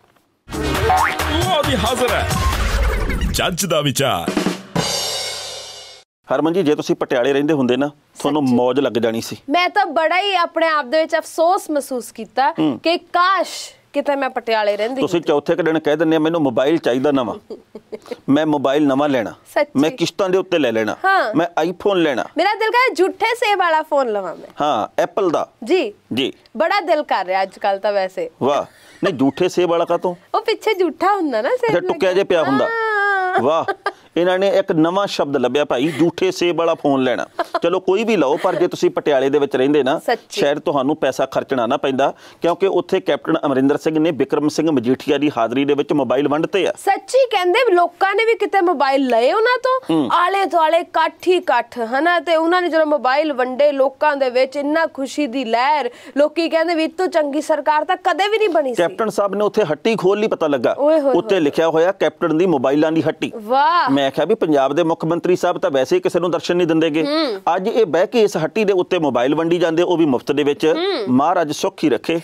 ਉਹ ਵੀ ਹਾਜ਼ਰ ਹੈ ਜੱਜ ਦਾ ਵਿਚਾਰ। ਹਰਮਨ ਜੀ, ਜੇ ਤੁਸੀਂ ਪਟਿਆਲੇ ਰਹਿੰਦੇ ਹੁੰਦੇ ਨਾ, ਤੁਹਾਨੂੰ ਮੌਜ ਲੱਗ ਜਾਣੀ ਸੀ। ਮੈਂ ਤਾਂ ਬੜਾ ਹੀ ਆਪਣੇ ਆਪ ਦੇ ਵਿੱਚ ਅਫਸੋਸ ਮਹਿਸੂਸ ਕੀਤਾ ਕਿ ਕਾਸ਼ ਕਿਤੇ ਮੈਂ ਪਟਿਆਲੇ ਰਹਿੰਦੀ। ਤੁਸੀਂ ਚੌਥੇ ਦਿਨ ਕਹਿ ਦਿੰਦੇ ਆ ਮੈਨੂੰ ਮੋਬਾਈਲ ਚਾਹੀਦਾ ਨਵਾਂ, ਮੈਂ ਮੋਬਾਈਲ ਨਵਾਂ ਲੈਣਾ, ਮੈਂ ਕਿਸ਼ਤਾਂ ਦੇ ਉੱਤੇ ਲੈ ਲੈਣਾ, ਮੈਂ ਆਈਫੋਨ ਲੈਣਾ, ਮੇਰਾ ਦਿਲ ਕਰ ਝੂਠੇ ਸੇਬ ਵਾਲਾ ਫੋਨ ਲਵਾਂ ਮੈਂ। ਹਾਂ, ਐਪਲ ਦਾ। ਜੀ ਬੜਾ ਦਿਲ ਕਰ ਰਿਹਾ ਅੱਜ ਕੱਲ ਤਾਂ। ਵੈਸੇ ਵਾਹ, ਨਹੀਂ ਝੂਠੇ ਸੇਬ ਵਾਲਾ ਕਾਹਤੋਂ? ਉਹ ਪਿੱਛੇ ਝੂਠਾ ਹੁੰਦਾ ਨਾ ਸੇਬ, ਟੁੱਕਿਆ ਜੇ ਪਿਆ ਹੁੰਦਾ। ਵਾਹ, ਇਹਨਾਂ ਨੇ ਇੱਕ ਨਵਾਂ ਸ਼ਬਦ ਲੱਭਿਆ ਭਾਈ, ਝੂਠੇ ਸੇਬ ਵਾਲਾ ਫੋਨ ਲੈਣਾ। ਚਲੋ ਕੋਈ ਵੀ ਲਓ, ਪਰ ਜੇ ਤੁਸੀਂ ਪਟਿਆਲੇ ਦੇ ਵਿੱਚ ਰਹਿੰਦੇ ਨਾ, ਸ਼ਾਇਦ ਤੁਹਾਨੂੰ ਪੈਸਾ ਖਰਚਣਾ ਨਾ ਪੈਂਦਾ, ਕਿਉਂਕਿ ਉੱਥੇ ਕੈਪਟਨ ਅਮਰਿੰਦਰ ਸਿੰਘ ਨੇ ਬਿਕਰਮ ਸਿੰਘ ਮਜੀਠੀਆ ਦੀ ਹਾਜ਼ਰੀ ਦੇ ਵਿੱਚ ਮੋਬਾਈਲ ਵੰਡਤੇ ਆ। ਸੱਚੀ ਕਹਿੰਦੇ ਲੋਕਾਂ ਨੇ ਵੀ ਕਿਤੇ ਮੋਬਾਈਲ ਲਏ ਉਹਨਾਂ ਤੋਂ, ਆਲੇ ਦੁਆਲੇ ਇਕੱਠ ਹੀ ਇਕੱਠ ਹਨਾ, ਤੇ ਉਹਨਾਂ ਨੇ ਜਦੋਂ ਮੋਬਾਈਲ ਵੰਡੇ ਲੋਕਾਂ ਦੇ ਵਿੱਚ ਇੰਨਾ ਖੁਸ਼ੀ ਦੀ ਲਹਿਰ, ਲੋਕੀ ਕਹਿੰਦੇ ਵੀ ਇਤੋਂ ਚੰਗੀ ਸਰਕਾਰ ਤਾਂ ਕਦੇ ਵੀ ਨਹੀਂ ਬਣੀ ਸੀ। ਕੈਪਟਨ ਸਾਹਿਬ ਨੇ ਉੱਥੇ ਹੱਟੀ ਖੋਲ ਲਈ, ਪਤਾ ਲੱਗਾ ਉੱਤੇ ਲਿਖਿਆ ਹੋਇਆ ਕੈਪਟਨ ਦੀ ਮੋਬਾਈਲਾਂ ਦੀ ਹੱਟੀ। ਵਾਹ। ਮੈਂ ਕਿਹਾ ਵੀ ਪੰਜਾਬ ਦੇ ਮੁੱਖ ਮੰਤਰੀ ਸਾਹਿਬ ਤਾਂ ਵੈਸੇ ਹੀ ਕਿਸੇ ਨੂੰ ਦਰਸ਼ਨ ਨਹੀਂ ਦਿੰਦੇਗੇ, ਅੱਜ ਇਹ ਬਹਿ ਕੇ ਇਸ ਹੱਟੀ ਦੇ ਉੱਤੇ ਮੋਬਾਈਲ ਵੰਡੀ ਜਾਂਦੇ, ਉਹ ਵੀ ਮੁਫਤ ਦੇ ਵਿੱਚ। ਮਹਾਰਾਜ ਸੁੱਖ ਹੀ ਰੱਖੇ।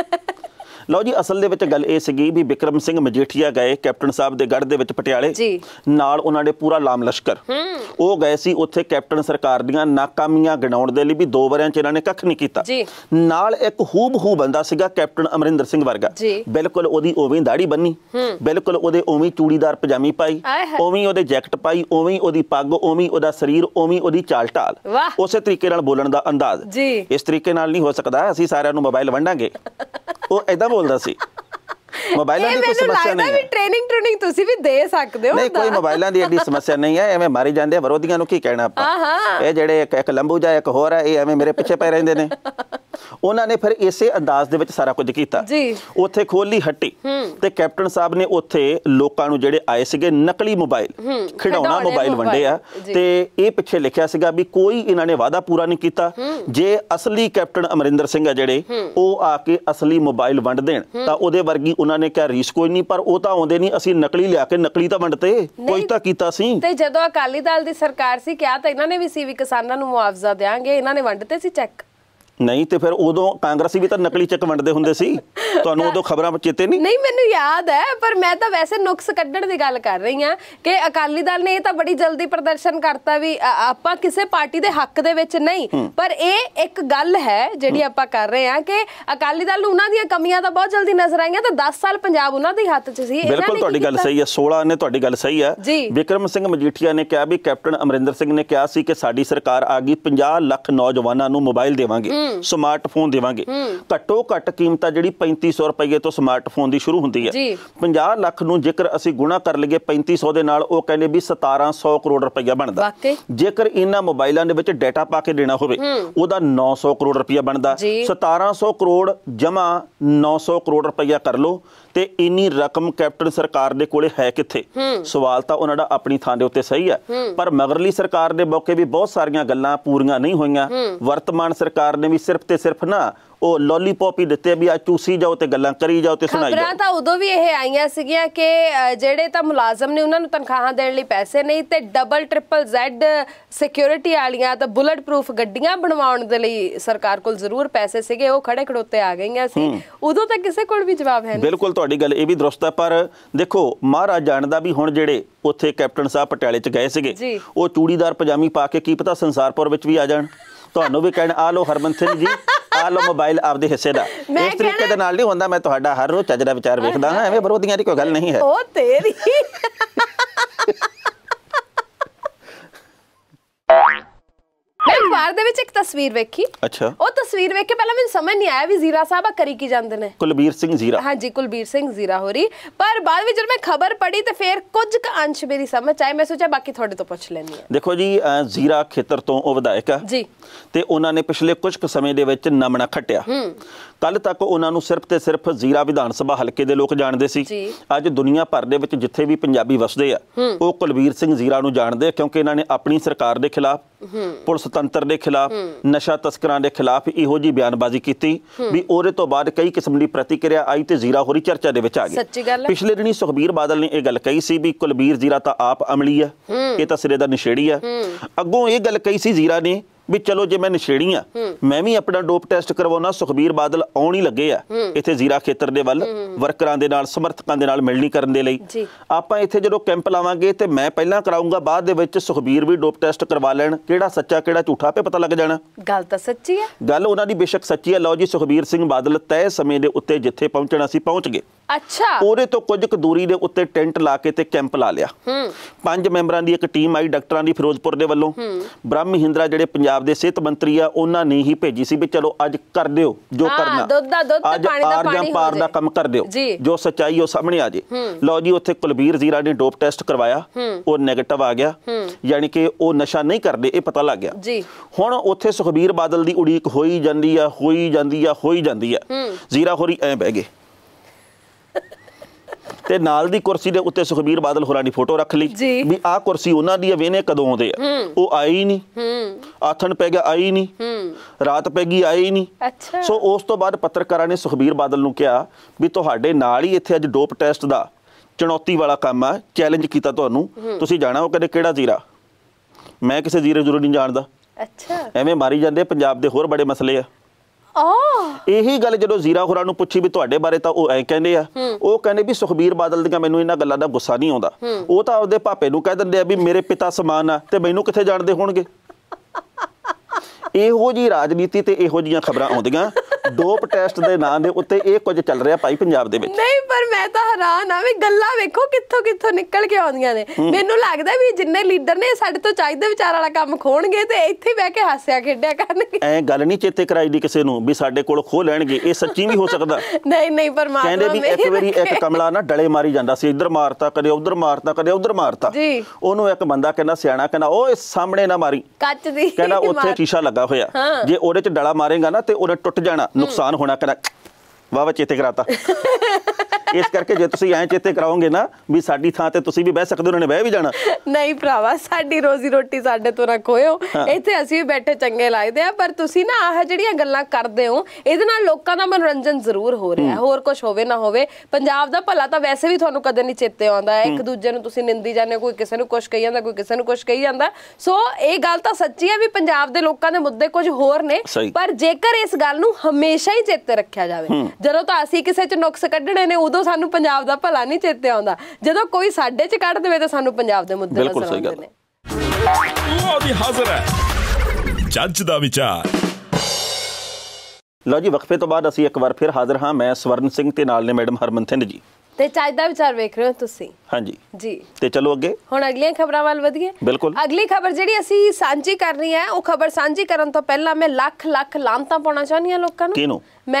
ਲਓ ਜੀ, ਅਸਲ ਦੇ ਵਿੱਚ ਗੱਲ ਇਹ ਸੀਗੀ ਵੀ ਬਿਕਰਮ ਸਿੰਘ ਮਜੀਠੀਆ ਗਏ ਕੈਪਟਨ ਸਾਹਿਬ ਦੇ ਗੜ੍ਹ ਦੇ ਵਿੱਚ ਪਟਿਆਲੇ, ਨਾਲ ਉਹਨਾਂ ਦੇ ਪੂਰਾ ਲਾਮ ਲਸ਼ਕਰ। ਉਹ ਗਏ ਸੀ ਉੱਥੇ ਕੈਪਟਨ ਸਰਕਾਰ ਦੀਆਂ ਨਾਕਾਮੀਆਂ ਗਿਣਾਉਣ ਦੇ ਲਈ ਵੀ 2 ਵਰਿਆਂ 'ਚ ਇਹਨਾਂ ਨੇ ਕੱਖ ਨਹੀਂ ਕੀਤਾ। ਨਾਲ ਇੱਕ ਹੂਬਹੂ ਬੰਦਾ ਸੀਗਾ ਕੈਪਟਨ ਅਮਰਿੰਦਰ ਸਿੰਘ ਵਰਗਾ, ਬਿਲਕੁਲ ਉਹਦੀ ਉਵੇਂ ਦਾੜੀ ਬੰਨੀ, ਬਿਲਕੁਲ ਉਹਦੇ ਉਵੇਂ ਚੂੜੀਦਾਰ ਪਜਾਮੀ ਪਾਈ, ਉਵੇਂ ਉਹਦੇ ਜੈਕਟ ਪਾਈ, ਉਵੇਂ ਉਹਦੀ ਪੱਗ, ਉਵੇਂ ਉਹਦਾ ਸਰੀਰ, ਉਵੇਂ ਉਹਦੀ ਚਾਲ ਢਾਲ, ਉਸੇ ਤਰੀਕੇ ਨਾਲ ਬੋਲਣ ਦਾ ਅੰਦਾਜ਼। ਇਸ ਤਰੀਕੇ ਨਾਲ ਨਹੀਂ ਹੋ ਸਕਦਾ ਅਸੀਂ ਸਾਰਿਆਂ ਨੂੰ ਮੋਬਾਈਲ ਵੰਡਾਂਗੇ, ਉਹ ਏਦਾਂ ਬੋਲਦਾ ਸੀ। ਮੋਬਾਈਲਾਂ ਦੀ ਕੋਈ ਸਮੱਸਿਆ ਨਹੀਂ ਹੈ, ਟ੍ਰੇਨਿੰਗ ਤੁਸੀਂ ਵੀ ਦੇ ਸਕਦੇ ਹੋ। ਨਹੀਂ, ਕੋਈ ਮੋਬਾਈਲਾਂ ਦੀ ਐਡੀ ਸਮੱਸਿਆ ਨਹੀਂ ਹੈ, ਐਵੇਂ ਮਾਰੀ ਜਾਂਦੇ ਵਿਰੋਧੀਆਂ ਨੂੰ ਕੀ ਕਹਿਣਾ ਆਪਾਂ। ਇਹ ਜਿਹੜੇ ਇੱਕ ਲੰਬੂ ਜਾਂ ਇੱਕ ਹੋਰ ਹੈ, ਇਹ ਐਵੇਂ ਮੇਰੇ ਪਿੱਛੇ ਪੈ ਰਹਿੰਦੇ ਨੇ। ਉਹਨਾਂ ਨੇ ਫਿਰ ਇਸੇ ਅੰਦਾਜ਼ ਦੇ ਵਿੱਚ ਸਾਰਾ ਕੁਝ ਕੀਤਾ। ਉੱਥੇ ਖੋਲੀ ਹੱਟੀ ਤੇ ਕੈਪਟਨ ਸਾਹਿਬ ਨੇ ਉੱਥੇ ਲੋਕਾਂ ਨੂੰ ਜਿਹੜੇ ਆਏ ਸੀਗੇ ਨਕਲੀ ਮੋਬਾਈਲ, ਖਿਡੌਣਾ ਮੋਬਾਈਲ ਵੰਡੇ ਆ, ਤੇ ਇਹ ਪਿੱਛੇ ਲਿਖਿਆ ਸੀਗਾ ਵੀ ਕੋਈ ਇਹਨਾਂ ਨੇ ਵਾਅਦਾ ਪੂਰਾ ਨਹੀਂ ਕੀਤਾ। ਜੇ ਅਸਲੀ ਕੈਪਟਨ ਅਮਰਿੰਦਰ ਸਿੰਘ ਆ ਜਿਹੜੇ, ਉਹ ਆ ਕੇ ਅਸਲੀ ਮੋਬਾਈਲ ਵੰਡ ਦੇਣ ਤਾਂ ਉਹਦੇ ਵਰਗੀ ਉਹਨਾਂ ਨੇ ਕਿਹਾ ਰੀਸ ਕੋਈ ਨਹੀਂ, ਪਰ ਉਹ ਤਾਂ ਆਉਂਦੇ ਨਹੀਂ, ਅਸੀਂ ਨਕਲੀ ਲਿਆ ਕੇ ਨਕਲੀ ਤਾਂ ਵੰਡਤੇ, ਕੋਈ ਤਾਂ ਕੀਤਾ ਸੀ। ਤੇ ਜਦੋਂ ਅਕਾਲੀ ਦਲ ਦੀ ਸਰਕਾਰ ਸੀ, ਕਿਹਾ ਤਾਂ ਇਹਨਾਂ ਨੇ ਵੀ ਸੀ ਵੀ ਕਿਸਾਨਾਂ ਨੂੰ ਮੁਆਵਜ਼ਾ ਦੇਾਂਗੇ, ਇਹਨਾਂ ਨੇ ਵੰਡਤੇ ਸੀ ਚੈੱਕ। ਨਹੀਂ ਤੇ ਫਿਰ ਉਦੋਂ ਕਾਂਗਰਸੀ ਵੀ ਤਾਂ ਨਕਲੀ ਚੈੱਕ ਵੰਡਦੇ ਹੁੰਦੇ ਸੀ, ਤੁਹਾਨੂੰ ਉਦੋਂ ਖਬਰਾਂ ਚੇਤੇ ਨਹੀਂ? ਨਹੀਂ, ਮੈਨੂੰ ਯਾਦ ਹੈ, ਪਰ ਮੈਂ ਤਾਂ ਵੈਸੇ ਨੁਕਸ ਕੱਢਣ ਦੀ ਗੱਲ ਕਰ ਰਹੀ ਹਾਂ ਕਿ ਅਕਾਲੀ ਦਲ ਨੇ ਇਹ ਤਾਂ ਬੜੀ ਜਲਦੀ ਪ੍ਰਦਰਸ਼ਨ ਕਰਤਾ ਵੀ ਆਪਾਂ ਕਿਸੇ ਪਾਰਟੀ ਦੇ ਹੱਕ ਦੇ ਵਿੱਚ ਨਹੀਂ, ਪਰ ਇਹ ਇੱਕ ਗੱਲ ਹੈ ਜਿਹੜੀ ਆਪਾਂ ਕਰ ਰਹੇ ਹਾਂ ਕਿ ਅਕਾਲੀ ਦਲ ਨੂੰ ਉਹਨਾਂ ਦੀਆਂ ਕਮੀਆਂ ਤਾਂ ਬਹੁਤ ਜਲਦੀ ਨਜ਼ਰ ਆਈਆਂ, ਤਾਂ 10 ਸਾਲ ਪੰਜਾਬ ਉਹਨਾਂ ਦੇ ਹੱਥ 'ਚ ਸੀ। ਬਿਲਕੁਲ ਤੁਹਾਡੀ ਗੱਲ ਸਹੀ ਹੈ, 16 ਨੇ ਤੁਹਾਡੀ ਗੱਲ ਸਹੀ ਹੈ। ਬਿਕਰਮ ਸਿੰਘ ਮਜੀਠੀਆ ਨੇ ਕਿਹਾ ਵੀ ਕੈਪਟਨ ਅਮਰਿੰਦਰ ਸਿੰਘ ਨੇ ਕਿਹਾ ਸੀ ਕਿ ਸਾਡੀ ਸਰਕਾਰ ਆ ਗਈ, 50 ਲੱਖ ਨੌਜਵਾਨਾਂ ਨੂੰ ਮੋਬਾਈਲ ਦੇਵਾਂਗੇ, ਸਮਾਰਟਫੋਨ ਦੇਵਾਂਗੇ। ਘੱਟੋ ਘੱਟ ਕੀਮਤ ਜਿਹੜੀ 3500 ਰੁਪਏ ਤੋਂ ਸਮਾਰਟਫੋਨ ਦੀ ਸ਼ੁਰੂ ਹੁੰਦੀ ਹੈ। 50 ਲੱਖ ਨੂੰ ਜੇਕਰ ਅਸੀਂ ਗੁਣਾ ਕਰ ਲਈਏ 3500 ਦੇ ਨਾਲ, ਉਹ ਕਹਿੰਦੇ ਵੀ 1700 ਕਰੋੜ ਰੁਪਇਆ ਬਣਦਾ। ਜੇਕਰ ਇਹਨਾਂ ਮੋਬਾਈਲਾਂ ਦੇ ਵਿੱਚ ਡਾਟਾ ਪਾ ਕੇ ਦੇਣਾ ਹੋਵੇ, ਉਹਦਾ 900 ਕਰੋੜ ਰੁਪਇਆ ਬਣਦਾ। 1700 ਕਰੋੜ ਜਮਾ 900 ਕਰੋੜ ਰੁਪਇਆ ਕਰ ਲਓ, ਤੇ ਇੰਨੀ ਰਕਮ ਕੈਪਟਨ ਸਰਕਾਰ ਦੇ ਕੋਲੇ ਹੈ ਕਿੱਥੇ? ਸਵਾਲ ਤਾਂ ਉਹਨਾਂ ਦਾ ਆਪਣੀ ਥਾਂ ਦੇ ਉੱਤੇ ਸਹੀ ਹੈ, ਪਰ ਮਗਰਲੀ ਸਰਕਾਰ ਦੇ ਮੌਕੇ ਵੀ ਬਹੁਤ ਸਾਰੀਆਂ ਗੱਲਾਂ ਪੂਰੀਆਂ ਨਹੀਂ ਹੋਈਆਂ। ਵਰਤਮਾਨ ਸਰਕਾਰ ਨੇ ਵੀ ਸਿਰਫ ਤੇ ਸਿਰਫ ਨਾ ਉਹ ਲੋਲੀਪੌਪ ਹੀ ਦਿੱਤੇ ਵੀ ਆ ਚੂਸੀ ਜਾਓ ਤੇ ਗੱਲਾਂ ਕਰੀ ਜਾਓ ਤੇ ਸੁਣਾਈ ਜਾਓ। ਖਬਰਾਂ ਤਾਂ ਉਦੋਂ ਵੀ ਇਹ ਆਈਆਂ ਸੀਗੀਆਂ ਕਿ ਜਿਹੜੇ ਤਾਂ ਮੁਲਾਜ਼ਮ ਨੇ ਉਹਨਾਂ ਨੂੰ ਤਨਖਾਹਾਂ ਦੇਣ ਲਈ ਪੈਸੇ ਨਹੀਂ, ਤੇ ਡਬਲ ਟ੍ਰਿਪਲ ਜ਼ੈਡ ਸਿਕਿਉਰਿਟੀ ਵਾਲੀਆਂ ਤਾਂ ਬੁਲਟ ਪ੍ਰੂਫ ਗੱਡੀਆਂ ਬਣਵਾਉਣ ਦੇ ਲਈ ਸਰਕਾਰ ਕੋਲ ਜ਼ਰੂਰ ਪੈਸੇ ਸੀਗੇ, ਉਹ ਖੜੇ ਖੜੋਤੇ ਆ ਗਈਆਂ ਸੀ। ਉਦੋਂ ਤਾਂ ਕਿਸੇ ਕੋਲ ਵੀ ਜਵਾਬ ਹੈ ਨਹੀਂ। ਬਿਲਕੁਲ ਤੁਹਾਡੀ ਗੱਲ ਇਹ ਵੀ ਦਰੁਸਤ ਹੈ, ਪਰ ਦੇਖੋ ਮਹਾਰਾਜ ਜਾਣਦਾ ਵੀ ਹੁਣ ਜਿਹੜੇ ਉੱਥੇ ਕੈਪਟਨ ਸਾਹਿਬ ਪਟਿਆਲੇ 'ਚ ਗਏ ਸੀਗੇ, ਉਹ ਚੂੜੀਦਾਰ ਪਜਾਮੀ ਪਾ ਕੇ ਕੀ ਪਤਾ ਸੰਸਾਰਪੁਰ ਵਿੱਚ ਵੀ ਆ ਜਾਣ, ਤੁਹਾਨੂੰ ਵੀ ਕਹਿਣ ਆ ਲੋ ਹਰਮਨ ਸਿੰਘ ਜੀ, ਆ ਲੋ ਮੋਬਾਈਲ ਆਪਦੇ ਹਿੱਸੇ ਦਾ। ਇਸ ਤਰੀਕੇ ਦੇ ਨਾਲ ਨਹੀਂ ਹੁੰਦਾ, ਮੈਂ ਤੁਹਾਡਾ ਹਰ ਰੋਜ਼ ਚੱਜ ਦਾ ਵਿਚਾਰ ਵੇਖਦਾ ਹਾਂ, ਐਵੇਂ ਵਿਰੋਧੀਆਂ ਦੀ ਕੋਈ ਗੱਲ ਨਹੀਂ ਹੈ। ਉਹ ਤੇਰੀ ਮੈਂ ਅਖਬਾਰ ਦੇ ਵਿੱਚ ਇੱਕ ਤਸਵੀਰ ਵੇਖੀ। ਅੱਛਾ। ਉਹ ਤਸਵੀਰ ਵੇਖ ਕੇ ਪਹਿਲਾਂ ਮੈਨੂੰ ਸਮਝ ਨਹੀਂ ਆਇਆ ਵੀ ਜ਼ੀਰਾ ਸਾਹਿਬ ਆ ਕਰੀ ਕੀ ਜਾਂਦੇ ਨੇ। ਕੁਲਬੀਰ ਸਿੰਘ ਜ਼ੀਰਾ। ਹਾਂਜੀ, ਕੁਲਬੀਰ ਸਿੰਘ ਜ਼ੀਰਾ ਹੋਰੀ, ਪਰ ਬਾਅਦ ਵਿੱਚ ਜਦੋਂ ਮੈਂ ਖਬਰ ਪੜ੍ਹੀ ਤੇ ਫਿਰ ਕੁਝ ਕੁ ਅੰਸ਼ ਮੇਰੀ ਸਮਝ ਆਏ, ਮੈਂ ਸੋਚਿਆ ਬਾਕੀ ਤੁਹਾਡੇ ਤੋਂ ਪੁੱਛ ਲੈਂਦੀ ਹਾਂ। ਦੇਖੋ ਜੀ, ਜ਼ੀਰਾ ਖੇਤਰ ਤੋਂ ਉਹ ਵਿਧਾਇਕ ਆ ਜੀ, ਤੇ ਉਹਨਾਂ ਨੇ ਪਿਛਲੇ ਕੁਝ ਕੁ ਸਮੇਂ ਦੇ ਵਿੱਚ ਨਮਣਾ ਖੱਟਿਆ। ਕੱਲ ਤੱਕ ਉਹਨਾਂ ਨੂੰ ਸਿਰਫ ਤੇ ਸਿਰਫ ਜ਼ੀਰਾ ਵਿਧਾਨ ਸਭਾ ਹਲਕੇ ਦੇ ਲੋਕ ਜਾਣਦੇ ਸੀ। ਅੱਜ ਦੁਨੀਆ ਭਰ ਦੇ ਵਿੱਚ ਜਿੱਥੇ ਵੀ ਪੰਜਾਬੀ ਵਸਦੇ ਆ, ਉਹ ਕੁਲਬੀਰ ਸਿੰਘ ਜ਼ੀਰਾ ਨੂੰ ਜਾਣਦੇ, ਕਿਉਂਕਿ ਇਹਨਾਂ ਨੇ ਆਪਣੀ ਸਰਕਾਰ ਦੇ ਖਿਲਾਫ, ਪੁਲਿਸ ਤੰਤਰ ਦੇ ਖਿਲਾਫ, ਨਸ਼ਾ ਤਸਕਰਾਂ ਦੇ ਖਿਲਾਫ ਇਹੋ ਜਿਹੀ ਬਿਆਨਬਾਜ਼ੀ ਕੀਤੀ ਵੀ ਉਹਦੇ ਤੋਂ ਬਾਅਦ ਕਈ ਕਿਸਮ ਦੀ ਪ੍ਰਤੀਕਿਰਿਆ ਆਈ ਤੇ ਜ਼ੀਰਾ ਹੋਰੀ ਚਰਚਾ ਦੇ ਵਿੱਚ ਆ ਗਏ। ਪਿਛਲੇ ਦਿਨੀ ਸੁਖਬੀਰ ਬਾਦਲ ਨੇ ਇਹ ਗੱਲ ਕਹੀ ਸੀ ਵੀ ਕੁਲਬੀਰ ਜ਼ੀਰਾ ਤਾਂ ਆਪ ਅਮਲੀ ਆ, ਇਹ ਤਾਂ ਸਿਰੇ ਦਾ ਨਸ਼ੇੜੀ ਆ। ਅੱਗੋਂ ਇਹ ਗੱਲ ਕਹੀ ਸੀ ਜ਼ੀਰਾ ਨੇ ਵੀ ਚਲੋ ਜੇ ਮੈਂ ਨਸ਼ੇੜੀ ਆ, ਮੈਂ ਵੀ ਆਪਣਾ ਡੋਪ ਟੈਸਟ ਕਰਵਾਉਣਾ। ਸੁਖਬੀਰ ਬਾਦਲ ਆਉਣ ਹੀ ਲੱਗੇ ਆ ਇੱਥੇ ਜ਼ੀਰਾ ਖੇਤਰ ਦੇ ਵੱਲ, ਵਰਕਰਾਂ ਦੇ ਨਾਲ, ਸਮਰਥਕਾਂ ਦੇ ਨਾਲ ਮਿਲਣੀ ਕਰਨ ਦੇ ਲਈ। ਆਪਾਂ ਇੱਥੇ ਜਦੋਂ ਕੈਂਪ ਲਾਵਾਂਗੇ ਤੇ ਮੈਂ ਪਹਿਲਾਂ ਕਰਾਊਂਗਾ, ਬਾਅਦ ਦੇ ਵਿੱਚ ਸੁਖਬੀਰ ਵੀ ਡੋਪ ਟੈਸਟ ਕਰਵਾ ਲੈਣ, ਕਿਹੜਾ ਸੱਚਾ ਕਿਹੜਾ ਝੂਠਾ ਆਪੇ ਪਤਾ ਲੱਗ ਜਾਣਾ। ਗੱਲ ਤਾਂ ਸੱਚੀ ਹੈ, ਗੱਲ ਉਹਨਾਂ ਦੀ ਬੇਸ਼ੱਕ ਸੱਚੀ ਹੈ। ਲਓ ਜੀ, ਸੁਖਬੀਰ ਸਿੰਘ ਬਾਦਲ ਤੈਅ ਸਮੇਂ ਦੇ ਉੱਤੇ ਜਿੱਥੇ ਪਹੁੰਚਣਾ ਸੀ ਪਹੁੰਚ ਗਏ। ਅੱਛਾ। ਉਹਦੇ ਤੋਂ ਕੁਝ ਕੁ ਦੂਰੀ ਦੇ ਉੱਤੇ ਟੈਂਟ ਲਾ ਕੇ ਤੇ ਕੈਂਪ ਲਾ ਲਿਆ। 5 ਮੈਂਬਰਾਂ ਦੀ ਇੱਕ ਟੀਮ ਆਈ ਡਾਕਟਰਾਂ ਦੀ ਫਿਰੋਜ਼ਪੁਰ ਦੇ ਵੱਲੋਂ। ਬ੍ਰਹਮ ਮਹਿੰਦਰਾ ਜਿਹੜੇ ਪੰਜਾਬ ਪੰਜਾਬ ਦੇ ਸਿਹਤ ਮੰਤਰੀ ਆ ਉਹਨਾਂ ਨੇ ਹੀ ਭੇਜੀ ਸੀ ਵੀ ਚਲੋ ਅੱਜ ਕਰ ਦਿਓ ਜੋ ਕਰਨਾ, ਅੱਜ ਆਰ ਜਾਂ ਪਾਰ ਦਾ ਕੰਮ ਕਰ ਦਿਓ, ਜੋ ਸੱਚਾਈ ਉਹ ਸਾਹਮਣੇ ਆ ਜੇ। ਲਓ ਜੀ ਉੱਥੇ ਕੁਲਬੀਰ ਜ਼ੀਰਾ ਨੇ ਡੋਪ ਟੈਸਟ ਕਰਵਾਇਆ, ਉਹ ਨੈਗੇਟਿਵ ਆ ਗਿਆ, ਯਾਨੀ ਕਿ ਉਹ ਨਸ਼ਾ ਨਹੀਂ ਕਰਦੇ ਇਹ ਪਤਾ ਲੱਗ ਗਿਆ। ਹੁਣ ਉੱਥੇ ਸੁਖਬੀਰ ਬਾਦਲ ਦੀ ਉਡੀਕ ਹੋਈ ਜਾਂਦੀ ਆ, ਹੋਈ ਜਾਂਦੀ ਆ, ਹੋਈ ਜਾਂਦੀ ਆ। ਜ਼ੀਰਾ ਹੋਰੀ ਐ ਬਹਿ ਗਏ ਤੇ ਨਾਲ ਦੀ ਕੁਰਸੀ ਦੇ ਉੱਤੇ ਸੁਖਬੀਰ ਬਾਦਲ ਹੋਰਾਂ ਦੀ ਫੋਟੋ ਰੱਖ ਲਈ ਵੀ ਆਹ ਕੁਰਸੀ ਉਹਨਾਂ ਦੀ ਆ, ਵੇਨੇ ਕਦੋਂ ਆਉਂਦੇ ਆ। ਉਹ ਆਈ ਨਹੀਂ, ਆਥਣ ਪੈ ਗਿਆ ਆਈ ਨਹੀਂ, ਰਾਤ ਪੈ ਗਈ ਆਈ ਨਹੀਂ। ਸੋ ਉਸ ਤੋਂ ਬਾਅਦ ਪੱਤਰਕਾਰਾਂ ਨੇ ਸੁਖਬੀਰ ਬਾਦਲ ਨੂੰ ਕਿਹਾ ਵੀ ਤੁਹਾਡੇ ਨਾਲ ਹੀ ਇੱਥੇ ਅੱਜ ਡੋਪ ਟੈਸਟ ਦਾ ਚੁਣੌਤੀ ਵਾਲਾ ਕੰਮ ਆ, ਚੈਲੰਜ ਕੀਤਾ ਤੁਹਾਨੂੰ, ਤੁਸੀਂ ਜਾਣਾ। ਉਹ ਕਹਿੰਦੇ ਕਿਹੜਾ ਜ਼ੀਰਾ? ਮੈਂ ਕਿਸੇ ਜ਼ੀਰੇ ਜ਼ਰੂਰ ਨਹੀਂ ਜਾਣਦਾ। ਐਵੇਂ ਮਾਰੀ ਜਾਂਦੇ, ਪੰਜਾਬ ਦੇ ਹੋਰ ਬੜੇ ਮਸਲੇ ਆ। ਇਹੀ ਗੱਲ ਜਦੋਂ ਜ਼ੀਰਾ ਹੋਰਾਂ ਨੂੰ ਪੁੱਛੀ ਵੀ ਤੁਹਾਡੇ ਬਾਰੇ ਤਾਂ ਉਹ ਐ ਕਹਿੰਦੇ ਆ, ਉਹ ਕਹਿੰਦੇ ਵੀ ਸੁਖਬੀਰ ਬਾਦਲ ਦੀਆਂ ਮੈਨੂੰ ਇਹਨਾਂ ਗੱਲਾਂ ਦਾ ਗੁੱਸਾ ਨਹੀਂ ਆਉਂਦਾ। ਉਹ ਤਾਂ ਆਪਦੇ ਭਾਪੇ ਨੂੰ ਕਹਿ ਦਿੰਦੇ ਆ ਵੀ ਮੇਰੇ ਪਿਤਾ ਸਮਾਨ ਆ ਤੇ ਮੈਨੂੰ ਕਿੱਥੇ ਜਾਣਦੇ ਹੋਣਗੇ। ਇਹੋ ਜੀ ਰਾਜਨੀਤੀ ਤੇ ਇਹੋ ਜੀਆਂ ਖਬਰਾਂ ਆਉਂਦੀਆਂ। ਡੋਪ ਟੈਸਟ ਦੇ ਨਾਂ ਦੇ ਉੱਤੇ ਇਹ ਕੁਝ ਚੱਲ ਰਿਹਾ ਭਾਈ ਪੰਜਾਬ ਦੇ ਵਿੱਚ। ਨਹੀਂ ਪਰ ਮੈਂ ਤਾਂ ਹੈਰਾਨ ਆ ਵੀ ਗੱਲਾਂ ਵੇਖੋ ਕਿੱਥੋਂ ਕਿੱਥੋਂ ਨਿਕਲ ਕੇ ਆਉਂਦੀਆਂ ਨੇ। ਮੈਨੂੰ ਲੱਗਦਾ ਵੀ ਜਿੰਨੇ ਲੀਡਰ ਨੇ ਸਾਡੇ ਤੋਂ ਚਾਹੀਦੇ ਵਿਚਾਰ ਵਾਲਾ ਕੰਮ ਖੋਣਗੇ ਤੇ ਇੱਥੇ ਬਹਿ ਕੇ ਹਾਸਿਆ ਖੇਡਿਆ ਕਰਨਗੇ। ਐ ਗੱਲ ਨਹੀਂ ਚੇਤੇ ਕਰਾਈ ਦੀ ਕਿਸੇ ਨੂੰ ਵੀ ਸਾਡੇ ਕੋਲ ਖੋ ਲੈਣਗੇ, ਇਹ ਸੱਚੀ ਵੀ ਹੋ ਸਕਦਾ। ਨਹੀਂ ਨਹੀਂ ਪਰਮਾਤਮਾ ਕਹਿੰਦੇ ਵੀ ਇੱਕ ਵਾਰੀ ਇੱਕ ਕਮਲਾ ਨਾ ਡਲੇ ਮਾਰੀ ਜਾਂਦਾ ਸੀ, ਇੱਧਰ ਮਾਰਤਾ ਕਦੇ ਉੱਧਰ ਮਾਰਤਾ ਕਦੇ ਉੱਧਰ ਮਾਰਤਾ। ਉਹਨੂੰ ਇੱਕ ਬੰਦਾ ਕਹਿੰਦਾ ਸਿਆਣਾ ਕਹਿੰਦਾ ਓਏ ਸਾਹਮਣੇ ਨਾ ਮਾਰੀ ਕੱਚ ਦੀ, ਕਹਿੰਦਾ ਉੱਥੇ ਸ਼ੀਸ਼ਾ ਲੱਗਾ ਹੋਇਆ, ਜੇ ਉਹਦੇ ਚ ਡਲਾ ਮਾਰੇਗਾ ਨਾ ਤੇ ਉਹਨੇ ਟੁੱਟ ਜਾਣਾ, ਨੁਕਸਾਨ ਹੋਣਾ। ਕਹਿੰਦਾ ਵਾਹ ਚੇਤੇ ਕਰਾਤਾ। ਇਸ ਕਰਕੇ ਜੇ ਤੁਸੀਂ ਐਂ ਚੇਤੇ ਕਰਾਓਗੇ ਨਾ ਵੀ ਸਾਡੀ ਥਾਂ ਤੇ ਤੁਸੀਂ ਵੀ ਬਹਿ ਸਕਦੇ, ਉਹਨਾਂ ਨੇ ਬਹਿ ਵੀ ਜਾਣਾ। ਨਹੀਂ ਭਰਾਵਾ ਸਾਡੀ ਰੋਜ਼ੀ ਰੋਟੀ ਸਾਡੇ ਤੋਂ ਨਾ ਖੋਇਓ, ਇੱਥੇ ਅਸੀਂ ਵੀ ਬੈਠੇ ਚੰਗੇ ਲੱਗਦੇ ਆ। ਪਰ ਤੁਸੀਂ ਨਾ ਆਹ ਜਿਹੜੀਆਂ ਗੱਲਾਂ ਕਰਦੇ ਹੋ ਇਹਦੇ ਨਾਲ ਲੋਕਾਂ ਦਾ ਮਨੋਰੰਜਨ ਜ਼ਰੂਰ ਹੋ ਰਿਹਾ, ਹੋਰ ਕੁਝ ਹੋਵੇ ਨਾ ਹੋਵੇ। ਪੰਜਾਬ ਦਾ ਭਲਾ ਤਾਂ ਵੈਸੇ ਵੀ ਤੁਹਾਨੂੰ ਕਦੇ ਨਹੀਂ ਚੇਤੇ ਆਉਂਦਾ। ਇੱਕ ਦੂਜੇ ਨੂੰ ਤੁਸੀਂ ਨਿੰਦੀ ਜਾਂਦੇ ਹੋ, ਕੋਈ ਕਿਸੇ ਨੂੰ ਕੁਛ ਕਹੀ ਜਾਂਦਾ, ਕੋਈ ਕਿਸੇ ਨੂੰ ਕੁਛ ਕਹੀ ਜਾਂਦਾ। ਸੋ ਇਹ ਗੱਲ ਤਾਂ ਸੱਚੀ ਹੈ ਵੀ ਪੰਜਾਬ ਦੇ ਲੋਕਾਂ ਦੇ ਮੁੱਦੇ ਕੁਝ ਹੋਰ ਨੇ, ਪਰ ਜੇਕਰ ਇਸ ਗੱਲ ਨੂੰ ਹਮੇਸ਼ਾ ਹੀ ਚੇਤੇ ਰੱਖਿਆ ਜਾਵੇ, ਜਦੋਂ ਤਾਂ ਅਸੀਂ ਕਿਸੇ ਚ ਨੁਕਸ ਕੱਢਣੇ ਨੇ ਉਦੋਂ ਸਾਨੂੰ ਪੰਜਾਬ ਦਾ ਭਲਾ ਨਹੀਂ ਚੇਤੇ ਆਉਂਦਾ, ਜਦੋਂ ਕੋਈ ਸਾਡੇ ਚ ਕੱਢ ਦੇਵੇ ਤਾਂ ਸਾਨੂੰ ਪੰਜਾਬ ਦੇ ਮੁੱਦੇ ਨਜ਼ਰ ਆਉਂਦੇ ਨੇ। ਲਓ ਜੀ ਹਾਜ਼ਰ ਹੈ ਜੱਜ ਦਾ ਵਿਚਾਰ। ਲਓ ਜੀ ਵਕਫੇ ਤੋਂ ਬਾਅਦ ਅਸੀਂ ਇੱਕ ਵਾਰ ਫਿਰ ਹਾਜ਼ਰ ਹਾਂ। ਮੈਂ ਸਵਰਨ ਸਿੰਘ ਤੇ ਨਾਲ ਨੇ ਮੈਡਮ ਹਰਮਨ ਥਿੰਦ ਜੀ। ਤੇ ਜੱਜ ਦਾ ਵਿਚਾਰ ਵੇਖ ਰਹੇ ਹੋ ਤੁਸੀਂ? ਹਾਂਜੀ ਜੀ। ਤੇ ਚਲੋ ਅੱਗੇ ਹੁਣ ਅਗਲੀਆਂ ਖਬਰਾਂ ਵੱਲ ਵਧੀਏ। ਬਿਲਕੁਲ। ਅਗਲੀ ਖਬਰ ਜਿਹੜੀ ਅਸੀਂ ਸਾਂਝੀ ਕਰਨੀ ਹੈ, ਉਹ ਖਬਰ ਸਾਂਝੀ ਕਰਨ ਤੋਂ ਪਹਿਲਾਂ ਮੈਂ ਲੱਖ ਲਾਹਨਤਾਂ ਪਾਉਣਾ ਚਾਹੁੰਦੀ ਹਾਂ ਲੋਕਾਂ ਨੂੰ। ਕਿਹਨੂੰ? ਮੈਂ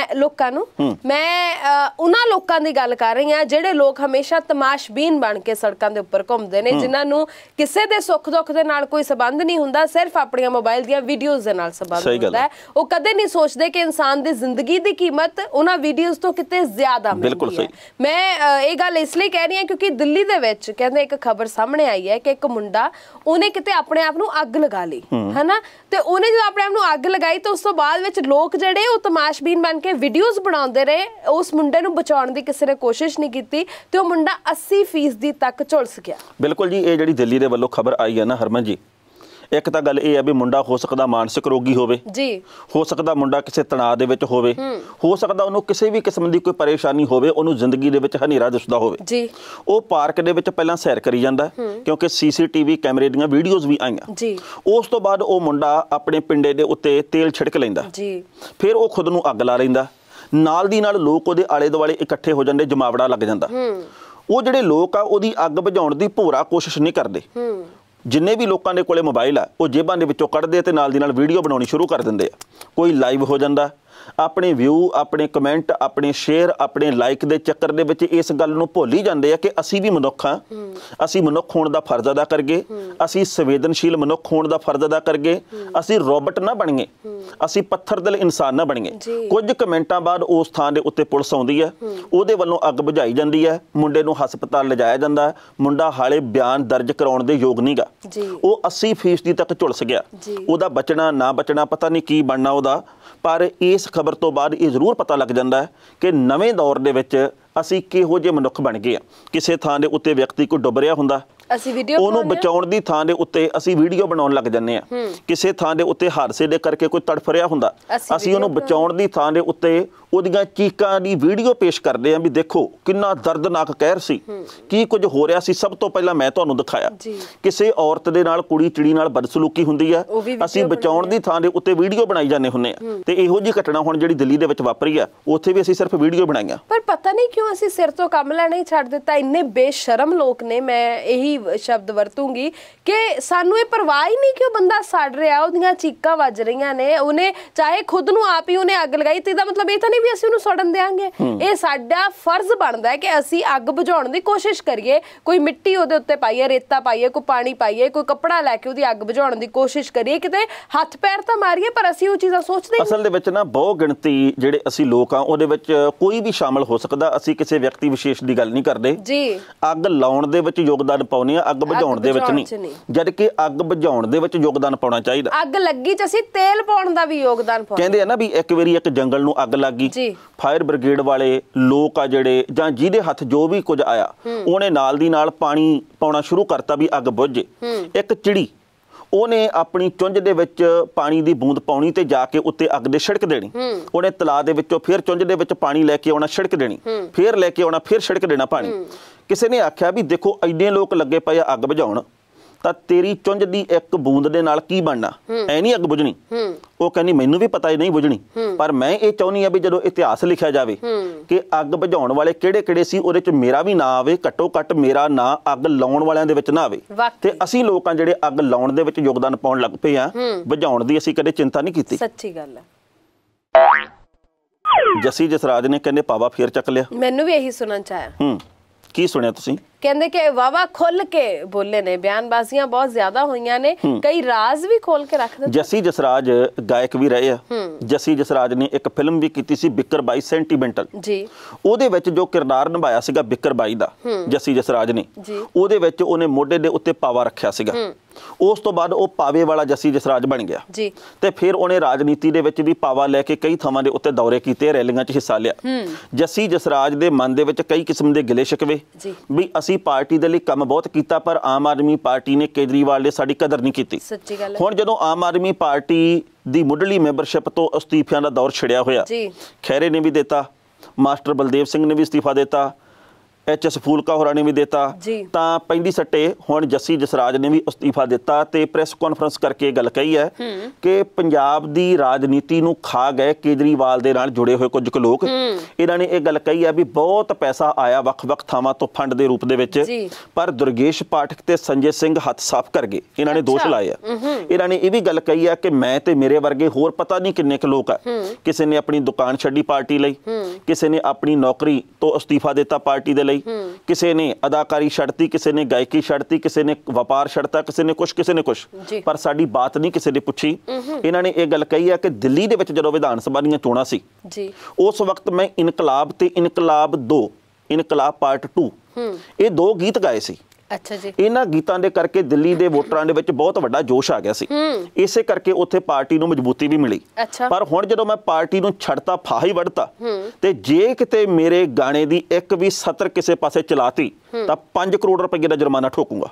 ਉਹਨਾਂ ਲੋਕਾਂ ਦੀ ਗੱਲ ਕਰ ਰਹੀ ਹਾਂ ਜਿਹੜੇ ਲੋਕ ਹਮੇਸ਼ਾ ਤਮਾਸ਼ਬੀਨ ਬਣ ਕੇ ਸੜਕਾਂ ਦੇ ਉੱਪਰ ਘੁੰਮਦੇ ਨੇ, ਜਿਨ੍ਹਾਂ ਨੂੰ ਕਿਸੇ ਦੇ ਸੁੱਖ ਦੁੱਖ ਦੇ ਨਾਲ ਕੋਈ ਸੰਬੰਧ ਨਹੀਂ ਹੁੰਦਾ, ਸਿਰਫ ਆਪਣੀਆਂ ਮੋਬਾਈਲ ਦੀਆਂ ਵੀਡੀਓਜ਼ ਦੇ ਨਾਲ ਸੰਬੰਧ ਹੁੰਦਾ ਹੈ। ਉਹ ਕਦੇ ਨਹੀਂ ਸੋਚਦੇ ਕਿ ਇਨਸਾਨ ਦੀ ਜ਼ਿੰਦਗੀ ਦੀ ਕੀਮਤ ਉਹਨਾਂ ਵੀਡੀਓਜ਼ ਤੋਂ ਕਿਤੇ ਜ਼ਿਆਦਾ ਮਹਿੰਗੀ ਹੈ। ਮੈਂ ਇਹ ਗੱਲ ਇਸ ਲਈ ਕਹਿ ਰਹੀ ਹਾਂ ਕਿਉਂਕਿ ਦਿੱਲੀ ਦੇ ਵਿੱਚ ਕਹਿੰਦੇ ਇੱਕ ਖਬਰ ਸਾਹਮਣੇ ਆਈ ਹੈ ਕਿ ਇੱਕ ਮੁੰਡਾ ਉਹਨੇ ਕਿਤੇ ਆਪਣੇ ਆਪ ਨੂੰ ਅੱਗ ਲਗਾ ਲਈ, ਹਨਾ, ਤੇ ਉਹਨੇ ਜਦੋਂ ਆਪਣੇ ਆਪ ਨੂੰ ਅੱਗ ਲਗਾਈ ਤਾਂ ਉਸ ਤੋਂ ਬਾਅਦ ਵਿੱਚ ਲੋਕ ਜਿਹੜੇ ਉਹ ਤਮਾਸ਼ਬੀਨ ਬਣ ਕੇ ਵੀਡੀਓਜ਼ ਬਣਾਉਂਦੇ ਰਹੇ। ਉਸ ਮੁੰਡੇ ਨੂੰ ਬਚਾਉਣ ਦੀ ਕਿਸੇ ਨੇ ਕੋਸ਼ਿਸ਼ ਨਹੀਂ ਕੀਤੀ ਤੇ ਉਹ ਮੁੰਡਾ 80% ਤੱਕ ਝੁਲਸ ਗਿਆ। ਬਿਲਕੁਲ ਜੀ। ਇਹ ਜਿਹੜੀ ਦਿੱਲੀ ਦੇ ਵੱਲੋਂ ਖਬਰ ਆਈ ਹੈ ਨਾ ਹਰਮਨ ਜੀ, ਇੱਕ ਤਾਂ ਗੱਲ ਇਹ ਹੈ ਵੀ ਮੁੰਡਾ ਹੋ ਸਕਦਾ ਮਾਨਸਿਕ ਰੋਗੀ ਹੋਵੇ ਜੀ, ਹੋ ਸਕਦਾ ਮੁੰਡਾ ਕਿਸੇ ਤਣਾਅ ਦੇ ਵਿੱਚ ਹੋਵੇ, ਹੋ ਸਕਦਾ ਉਹਨੂੰ ਕਿਸੇ ਵੀ ਕਿਸਮ ਦੀ ਕੋਈ ਪਰੇਸ਼ਾਨੀ ਹੋਵੇ, ਉਹਨੂੰ ਜ਼ਿੰਦਗੀ ਦੇ ਵਿੱਚ ਹਨੇਰਾ ਦਿਸਦਾ ਹੋਵੇ ਜੀ। ਉਹ ਪਾਰਕ ਦੇ ਵਿੱਚ ਪਹਿਲਾਂ ਸੈਰ ਕਰੀ ਜਾਂਦਾ ਕਿਉਂਕਿ ਸੀਸੀਟੀਵੀ ਕੈਮਰੇ ਦੀਆਂ ਵੀਡੀਓਜ਼ ਵੀ ਆਈਆਂ ਜੀ। ਉਸ ਤੋਂ ਬਾਅਦ ਉਹ ਮੁੰਡਾ ਆਪਣੇ ਪਿੰਡੇ ਦੇ ਉੱਤੇ ਤੇਲ ਛਿੜਕ ਲੈਂਦਾ ਜੀ, ਫਿਰ ਉਹ ਖੁਦ ਨੂੰ ਅੱਗ ਲਾ ਲੈਂਦਾ। ਨਾਲ ਦੀ ਨਾਲ ਲੋਕ ਉਹਦੇ ਆਲੇ ਦੁਆਲੇ ਇਕੱਠੇ ਹੋ ਜਾਂਦੇ, ਜਮਾਵੜਾ ਲੱਗ ਜਾਂਦਾ। ਉਹ ਜਿਹੜੇ ਲੋਕ ਆ ਉਹਦੀ ਅੱਗ ਬੁਝਾਉਣ ਦੀ ਭੋਰਾ ਕੋਸ਼ਿਸ਼ ਨਹੀਂ ਕਰਦੇ। ਜਿੰਨੇ ਵੀ ਲੋਕਾਂ ਦੇ ਕੋਲੇ ਮੋਬਾਈਲ ਆ ਉਹ ਜੇਬਾਂ ਦੇ ਵਿੱਚੋਂ ਕੱਢਦੇ ਤੇ ਨਾਲ ਦੀ ਨਾਲ ਵੀਡੀਓ ਬਣਾਉਣੀ ਸ਼ੁਰੂ ਕਰ ਦਿੰਦੇ ਆ। ਕੋਈ ਲਾਈਵ ਹੋ ਜਾਂਦਾ, ਆਪਣੇ ਵਿਊ, ਆਪਣੇ ਕਮੈਂਟ, ਆਪਣੇ ਸ਼ੇਅਰ, ਆਪਣੇ ਲਾਈਕ ਦੇ ਚੱਕਰ ਦੇ ਵਿੱਚ ਇਸ ਗੱਲ ਨੂੰ ਭੁੱਲ ਹੀ ਜਾਂਦੇ ਆ ਕਿ ਅਸੀਂ ਵੀ ਮਨੁੱਖ ਹਾਂ, ਅਸੀਂ ਮਨੁੱਖ ਹੋਣ ਦਾ ਫਰਜ਼ ਅਦਾ ਕਰਗੇ, ਅਸੀਂ ਸੰਵੇਦਨਸ਼ੀਲ ਮਨੁੱਖ ਹੋਣ ਦਾ ਫਰਜ਼ ਅਦਾ ਕਰਗੇ, ਅਸੀਂ ਰੋਬਟ ਨਾ ਬਣੀਏ, ਅਸੀਂ ਪੱਥਰ ਦਿਲ ਇਨਸਾਨ ਨਾ ਬਣੀਏ। ਕੁਝ ਕਮੈਂਟਾਂ ਬਾਅਦ ਉਸ ਥਾਂ ਦੇ ਉੱਤੇ ਪੁਲਿਸ ਆਉਂਦੀ ਹੈ, ਉਹਦੇ ਵੱਲੋਂ ਅੱਗ ਬੁਝਾਈ ਜਾਂਦੀ ਹੈ, ਮੁੰਡੇ ਨੂੰ ਹਸਪਤਾਲ ਲਿਜਾਇਆ ਜਾਂਦਾ। ਮੁੰਡਾ ਹਾਲੇ ਬਿਆਨ ਦਰਜ ਕਰਾਉਣ ਦੇ ਯੋਗ ਨਹੀਂਗਾ, ਉਹ 80% ਤੱਕ ਝੁਲਸ ਗਿਆ। ਉਹਦਾ ਬਚਣਾ ਨਾ ਬਚਣਾ ਪਤਾ ਨਹੀਂ ਕੀ ਬਣਨਾ ਉਹਦਾ, ਪਰ ਇਸ ਖਬਰ ਤੋਂ ਬਾਅਦ ਇਹ ਜ਼ਰੂਰ ਪਤਾ ਲੱਗ ਜਾਂਦਾ ਹੈ ਕਿ ਨਵੇਂ ਦੌਰ ਦੇ ਵਿੱਚ ਅਸੀਂ ਕਿਹੋ ਜਿਹੇ ਮਨੁੱਖ ਬਣ ਗਏ ਆ। ਕਿਸੇ ਥਾਂ ਦੇ ਉੱਤੇ ਵਿਅਕਤੀ ਕੋਈ ਡੁੱਬ ਰਿਹਾ ਹੁੰਦਾ, ਅਸੀਂ ਵੀਡੀਓ ਉਹਨੂੰ ਬਚਾਉਣ ਦੀ ਥਾਂ ਦੇ ਉੱਤੇ ਅਸੀਂ ਵੀਡੀਓ ਬਣਾਉਣ ਲੱਗ ਜੰਨੇ ਆ। ਕਿਸੇ ਥਾਂ ਦੇ ਉੱਤੇ ਹਾਦਸੇ ਦੇ ਕਰਕੇ ਕੋਈ ਤੜਫ ਰਿਹਾ ਹੁੰਦਾ, ਅਸੀਂ ਉਹਨੂੰ ਬਚਾਉਣ ਦੀ ਥਾਂ ਦੇ ਉੱਤੇ ਉਹਦੀਆਂ ਚੀਕਾਂ ਦੀ ਵੀਡੀਓ ਪੇਸ਼ ਕਰਦੇ ਆ ਵੀ ਦੇਖੋ ਕਿੰਨਾ ਦਰਦਨਾਕ ਕਹਿਰ ਸੀ, ਕੀ ਕੁਝ ਹੋ ਰਿਹਾ ਸੀ। ਸਭ ਤੋਂ ਪਹਿਲਾਂ ਮੈਂ ਤੁਹਾਨੂੰ ਦਿਖਾਇਆ ਕਿਸੇ ਔਰਤ ਦੇ ਨਾਲ, ਕੁੜੀ ਚਿੜੀ ਨਾਲ ਬਦਸਲੂਕੀ ਹੁੰਦੀ ਆ, ਅਸੀਂ ਬਚਾਉਣ ਦੀ ਥਾਂ ਦੇ ਉੱਤੇ ਵੀਡੀਓ ਬਣਾਈ ਜਾਂਦੇ ਹੁੰਨੇ ਆ। ਤੇ ਇਹੋ ਜਿਹੀ ਘਟਨਾ ਹੁਣ ਜਿਹੜੀ ਦਿੱਲੀ ਦੇ ਵਿੱਚ ਵਾਪਰੀ ਆ, ਉੱਥੇ ਵੀ ਅਸੀਂ ਸਿਰਫ ਵੀਡੀਓ ਬਣਾਈਆਂ। ਪਰ ਪਤਾ ਨਹੀਂ ਕਿਉਂ ਅਸੀਂ ਸਿਰ ਤੋਂ ਕੰਮ ਲੈਣਾ ਹੀ ਛੱਡ ਦਿੱਤਾ। ਇੰਨੇ ਬੇਸ਼ਰਮ ਲੋਕ ਨੇ, ਮੈਂ ਇਹੀ ਸ਼ਬਦ ਵਰਤੂੰਗੀ ਕਿ ਸਾਨੂੰ ਇਹ ਪਰਵਾਹ ਹੀ ਨਹੀਂ ਕਿ ਉਹ ਬੰਦਾ ਸੜ ਰਿਹਾ, ਉਹਦੀਆਂ ਚੀਕਾਂ ਵੱਜ ਰਹੀਆਂ ਨੇ, ਉਹਨੇ ਚਾਹੇ ਖੁਦ ਨੂੰ ਆਪ ਹੀ ਉਹਨੇ ਅੱਗ ਲਗਾਈ, ਤੇ ਇਹਦਾ ਮਤਲਬ ਇਹ ਤਾਂ ਨਹੀਂ ਵੀ ਅਸੀਂ ਉਹਨੂੰ ਸੜਨ ਦੇਾਂਗੇ। ਇਹ ਸਾਡਾ ਫਰਜ਼ ਬਣਦਾ ਹੈ ਕਿ ਅਸੀਂ ਅੱਗ ਬੁਝਾਉਣ ਦੀ ਕੋਸ਼ਿਸ਼ ਕਰੀਏ, ਕੋਈ ਮਿੱਟੀ ਉਹਦੇ ਉੱਤੇ ਪਾਈਏ, ਰੇਤਾ ਪਾਈਏ, ਕੋਈ ਪਾਣੀ ਪਾਈਏ, ਕੋਈ ਕੱਪੜਾ ਲੈ ਕੇ ਉਹਦੀ ਅੱਗ ਬੁਝਾਉਣ ਦੀ ਕੋਸ਼ਿਸ਼ ਕਰੀਏ, ਕਿਤੇ ਹੱਥ ਪੈਰ ਤਾਂ ਮਾਰੀਏ, ਪਰ ਅਸੀਂ ਉਹ ਚੀਜ਼ਾਂ ਸੋਚਦੇ ਅਸਲ ਦੇ ਵਿੱਚ ਨਾ ਬਹੁ ਗਿਣਤੀ ਜਿਹੜੇ ਅਸੀਂ ਲੋਕ ਆ ਉਹਦੇ ਵਿੱਚ ਕੋਈ ਵੀ ਸ਼ਾਮਲ ਹੋ ਸਕਦਾ। ਅਸੀਂ ਕਿਸੇ ਵਿਅਕਤੀ ਵਿਸ਼ੇਸ਼ ਦੀ ਗੱਲ ਨਹੀਂ ਕਰਦੇ ਜੀ। ਅੱਗ ਲਾਉਣ ਦੇ ਵਿੱਚ ਯੋਗਦਾਨ ਪਾਉਣੀ ਆ, ਅੱਗ ਬੁਝਾਉਣ ਦੇ ਵਿੱਚ ਨਹੀਂ। ਜਦ ਕਿ ਅੱਗ ਬੁਝਾਉਣ ਦੇ ਵਿੱਚ ਯੋਗਦਾਨ ਪਾਉਣਾ ਚਾਹੀਦਾ। ਅੱਗ ਲੱਗੀ ਚ ਅਸੀਂ ਤੇਲ ਪਾਉਣ ਦਾ ਵੀ ਯੋਗਦਾਨ ਪਾਉਂਦੇ। ਕਹਿੰਦੇ ਆ ਨਾ ਵੀ ਇੱਕ ਵਾਰੀ ਇੱਕ ਜੰਗਲ ਨੂੰ ਅੱਗ ਲੱਗ ਗਈ, ਫਾਇਰ ਬ੍ਰਿਗੇਡ ਵਾਲੇ ਲੋਕ ਆ ਜਿਹੜੇ ਜਾਂ ਜਿਹਦੇ ਹੱਥ ਜੋ ਵੀ ਕੁਝ ਆਇਆ ਉਹਨੇ ਨਾਲ ਦੀ ਨਾਲ ਪਾਣੀ ਪਾਉਣਾ ਸ਼ੁਰੂ ਕਰਤਾ ਵੀ ਅੱਗ ਬੁੱਝ ਜੇ। ਇੱਕ ਚਿੜੀ ਉਹਨੇ ਆਪਣੀ ਚੁੰਝ ਦੇ ਵਿੱਚ ਪਾਣੀ ਦੀ ਬੂੰਦ ਪਾਉਣੀ ਤੇ ਜਾ ਕੇ ਉੱਤੇ ਅੱਗ ਦੇ ਛਿੜਕ ਦੇਣੀ। ਉਹਨੇ ਤਲਾਅ ਦੇ ਵਿੱਚੋਂ ਫਿਰ ਚੁੰਝ ਦੇ ਵਿੱਚ ਪਾਣੀ ਲੈ ਕੇ ਆਉਣਾ, ਛਿੜਕ ਦੇਣੀ, ਫਿਰ ਲੈ ਕੇ ਆਉਣਾ, ਫਿਰ ਛਿੜਕ ਦੇਣਾ ਪਾਣੀ। ਕਿਸੇ ਨੇ ਆਖਿਆ ਵੀ ਦੇਖੋ ਇੰਨੇ ਲੋਕ ਲੱਗੇ ਪਏ ਆ ਅੱਗ ਬੁਝਾਉਣ, ਤਾਂ ਤੇਰੀ ਚੁੰਝ ਦੀ ਇੱਕ ਬੂੰਦ ਦੇ ਨਾਲ ਕੀ ਬਣਨਾ, ਐ ਨਹੀਂ ਅੱਗ ਬੁਝਣੀ। ਉਹ ਕਹਿੰਦੀ ਮੈਨੂੰ ਵੀ ਪਤਾ ਹੀ ਨਹੀਂ ਬੁਝਣੀ, ਪਰ ਮੈਂ ਇਹ ਚਾਹੁੰਦੀ ਆ ਵੀ ਜਦੋਂ ਇਤਿਹਾਸ ਲਿਖਿਆ ਜਾਵੇ ਕਿ ਅੱਗ ਬੁਝਾਉਣ ਵਾਲੇ ਕਿਹੜੇ ਕਿਹੜੇ ਸੀ, ਉਹਦੇ ਚ ਮੇਰਾ ਵੀ ਨਾਂ ਆਵੇ, ਘੱਟੋ ਘੱਟ ਮੇਰਾ ਨਾਂ ਅੱਗ ਲਾਉਣ ਵਾਲਿਆਂ ਦੇ ਵਿੱਚ ਨਾ ਆਵੇ। ਤੇ ਅਸੀਂ ਲੋਕਾਂ ਜਿਹੜੇ ਅੱਗ ਲਾਉਣ ਦੇ ਵਿੱਚ ਯੋਗਦਾਨ ਪਾਉਣ ਲੱਗ ਪਏ ਆ, ਬੁਝਾਉਣ ਦੀ ਅਸੀਂ ਕਦੇ ਚਿੰਤਾ ਨਹੀਂ ਕੀਤੀ। ਸੱਚੀ ਗੱਲ ਹੈ। ਜੱਸੀ ਜਸਰਾਜ ਨੇ ਕਹਿੰਦੇ ਪਾਵਾ ਫੇਰ ਚੱਕ ਲਿਆ। ਮੈਨੂੰ ਵੀ ਇਹੀ ਸੁਣਨ ਚ ਆਇਆ। ਕੀ ਸੁਣਿਆ ਤੁਸੀਂ? ਕਹਿੰਦੇ ਕਿ ਵਾਵਾ ਖੁੱਲ ਕੇ ਬੋਲੇ ਨੇ, ਬਿਆਨਬਾਜ਼ੀਆਂ ਬਹੁਤ ਜ਼ਿਆਦਾ ਹੋਈਆਂ ਨੇ, ਕਈ ਰਾਜ਼ ਵੀ ਖੋਲ ਕੇ ਰੱਖ ਦਿੱਤੇ। ਜੱਸੀ ਜਸਰਾਜ ਗਾਇਕ ਵੀ ਰਹੇ ਆ। ਜੱਸੀ ਜਸਰਾਜ ਨੇ ਇੱਕ ਫਿਲਮ ਵੀ ਕੀਤੀ ਸੀ ਬਿੱਕਰ ਬਾਈ ਸੈਂਟੀਮੈਂਟਲ ਜੀ। ਉਹਦੇ ਵਿੱਚ ਜੋ ਕਿਰਦਾਰ ਨਿਭਾਇਆ ਸੀਗਾ ਬਿੱਕਰ ਬਾਈ ਦਾ ਜੱਸੀ ਜਸਰਾਜ ਨੇ, ਉਹਦੇ ਵਿੱਚ ਉਹਨੇ ਮੋਢੇ ਦੇ ਉੱਤੇ ਪਾਵਾ ਰੱਖਿਆ ਸੀਗਾ। ਉਸ ਤੋਂ ਬਾਅਦ ਉਹ ਪਾਵੇ ਵਾਲਾ ਜੱਸੀ ਜਸਰਾਜ ਬਣ ਗਿਆ ਜੀ। ਤੇ ਫਿਰ ਉਹਨੇ ਰਾਜਨੀਤੀ ਦੇ ਵਿੱਚ ਵੀ ਪਾਵਾ ਲੈ ਕੇ ਕਈ ਥਾਵਾਂ ਦੇ ਉੱਤੇ ਦੌਰੇ ਕੀਤੇ, ਰੈਲੀਆਂ 'ਚ ਹਿੱਸਾ ਲਿਆ। ਜੱਸੀ ਜਸਰਾਜ ਦੇ ਮਨ ਦੇ ਵਿੱਚ ਕਈ ਕਿਸਮ ਦੇ ਗਿਲੇ ਸ਼ਿਕਵੇ ਵੀ ਅਸੀਂ ਪਾਰਟੀ ਦੇ ਲਈ ਕੰਮ ਬਹੁਤ ਕੀਤਾ, ਪਰ ਆਮ ਆਦਮੀ ਪਾਰਟੀ ਨੇ, ਕੇਜਰੀਵਾਲ ਨੇ ਸਾਡੀ ਕਦਰ ਨਹੀਂ ਕੀਤੀ। ਹੁਣ ਜਦੋਂ ਆਮ ਆਦਮੀ ਪਾਰਟੀ ਦੀ ਮੁੱਢਲੀ ਮੈਂਬਰਸ਼ਿਪ ਤੋਂ ਅਸਤੀਫਿਆਂ ਦਾ ਦੌਰ ਛਿੜਿਆ ਹੋਇਆ, ਖੈਰੇ ਨੇ ਵੀ ਦਿੱਤਾ, ਮਾਸਟਰ ਬਲਦੇਵ ਸਿੰਘ ਨੇ ਵੀ ਅਸਤੀਫਾ ਦਿੱਤਾ, HS ਫੂਲਕਾ ਹੋਰਾਂ ਨੇ ਵੀ ਦਿੱਤਾ, ਤਾਂ ਪੈਂਦੀ ਸੱਟੇ ਹੁਣ ਜੱਸੀ ਜਸਰਾਜ ਨੇ ਵੀ ਅਸਤੀਫਾ ਦਿੱਤਾ ਤੇ ਪ੍ਰੈਸ ਕਾਨਫਰੰਸ ਕਰਕੇ ਗੱਲ ਕਹੀ ਹੈ ਕਿ ਪੰਜਾਬ ਦੀ ਰਾਜਨੀਤੀ ਨੂੰ ਖਾ ਗਏ ਕੇਜਰੀਵਾਲ ਦੇ ਨਾਲ ਜੁੜੇ ਹੋਏ ਕੁਝ ਕੁ ਲੋਕ। ਇਹਨਾਂ ਨੇ ਇਹ ਗੱਲ ਕਹੀ ਹੈ ਵੀ ਬਹੁਤ ਪੈਸਾ ਆਇਆ ਵੱਖ-ਵੱਖ ਥਾਵਾਂ ਤੋਂ ਫੰਡ ਦੇ ਰੂਪ ਦੇ ਵਿੱਚ, ਪਰ ਦੁਰਗੇਸ਼ ਪਾਠਕ ਤੇ ਸੰਜੇ ਸਿੰਘ ਹੱਥ ਸਾਫ਼ ਕਰ ਗਏ। ਇਹਨਾਂ ਨੇ ਦੋਸ਼ ਲਾਏ ਆ। ਇਹਨਾਂ ਨੇ ਇਹ ਵੀ ਗੱਲ ਕਹੀ ਹੈ ਕਿ ਮੈਂ ਤੇ ਮੇਰੇ ਵਰਗੇ ਹੋਰ ਪਤਾ ਨਹੀਂ ਕਿੰਨੇ ਕੁ ਲੋਕ ਆ, ਕਿਸੇ ਨੇ ਆਪਣੀ ਦੁਕਾਨ ਛੱਡੀ ਪਾਰਟੀ ਲਈ, ਕਿਸੇ ਨੇ ਆਪਣੀ ਨੌਕਰੀ ਤੋਂ ਅਸਤੀਫਾ ਦਿੱਤਾ ਪਾਰਟੀ ਦੇ ਲਈ, ਕਿਸੇ ਨੇ ਅਦਾਕਾਰੀ ਛੱਡਤੀ, ਕਿਸੇ ਨੇ ਗਾਇਕੀ ਛੱਡਤੀ, ਕਿਸੇ ਨੇ ਵਪਾਰ ਛੱਡਤਾ, ਕਿਸੇ ਨੇ ਕੁਛ, ਕਿਸੇ ਨੇ ਕੁਛ, ਪਰ ਸਾਡੀ ਬਾਤ ਨਹੀਂ ਕਿਸੇ ਨੇ ਪੁੱਛੀ। ਇਹਨਾਂ ਨੇ ਇਹ ਗੱਲ ਕਹੀ ਹੈ ਕਿ ਦਿੱਲੀ ਦੇ ਵਿੱਚ ਜਦੋਂ ਵਿਧਾਨ ਸਭਾ ਦੀਆਂ ਚੋਣਾਂ ਸੀ, ਉਸ ਵਕਤ ਮੈਂ ਇਨਕਲਾਬ ਤੇ ਇਨਕਲਾਬ 2, ਇਨਕਲਾਬ ਪਾਰਟ 2, ਇਹ 2 ਗੀਤ ਗਾਏ ਸੀ। ਅੱਛਾ ਜੀ। ਇਹਨਾਂ ਗੀਤਾਂ ਦੇ ਕਰਕੇ ਦਿੱਲੀ ਦੇ ਵੋਟਰਾਂ ਦੇ ਵਿੱਚ ਬਹੁਤ ਵੱਡਾ ਜੋਸ਼ ਆ ਗਿਆ ਸੀ। ਇਸੇ ਕਰਕੇ ਉੱਥੇ ਪਾਰਟੀ ਨੂੰ ਮਜ਼ਬੂਤੀ ਵੀ ਮਿਲੀ। ਪਰ ਹੁਣ ਜਦੋਂ ਮੈਂ ਪਾਰਟੀ ਨੂੰ ਛੱਡਤਾ, ਫਾਹਾ ਹੀ ਵੜਤਾ, ਤੇ ਜੇ ਕਿਤੇ ਮੇਰੇ ਗਾਣੇ ਦੀ ਇੱਕ ਵੀ ਸਤਰ ਕਿਸੇ ਪਾਸੇ ਚਲਾਤੀ ਤਾਂ 5 ਕਰੋੜ ਰੁਪਏ ਦਾ ਜੁਰਮਾਨਾ ਠੋਕੂੰਗਾ,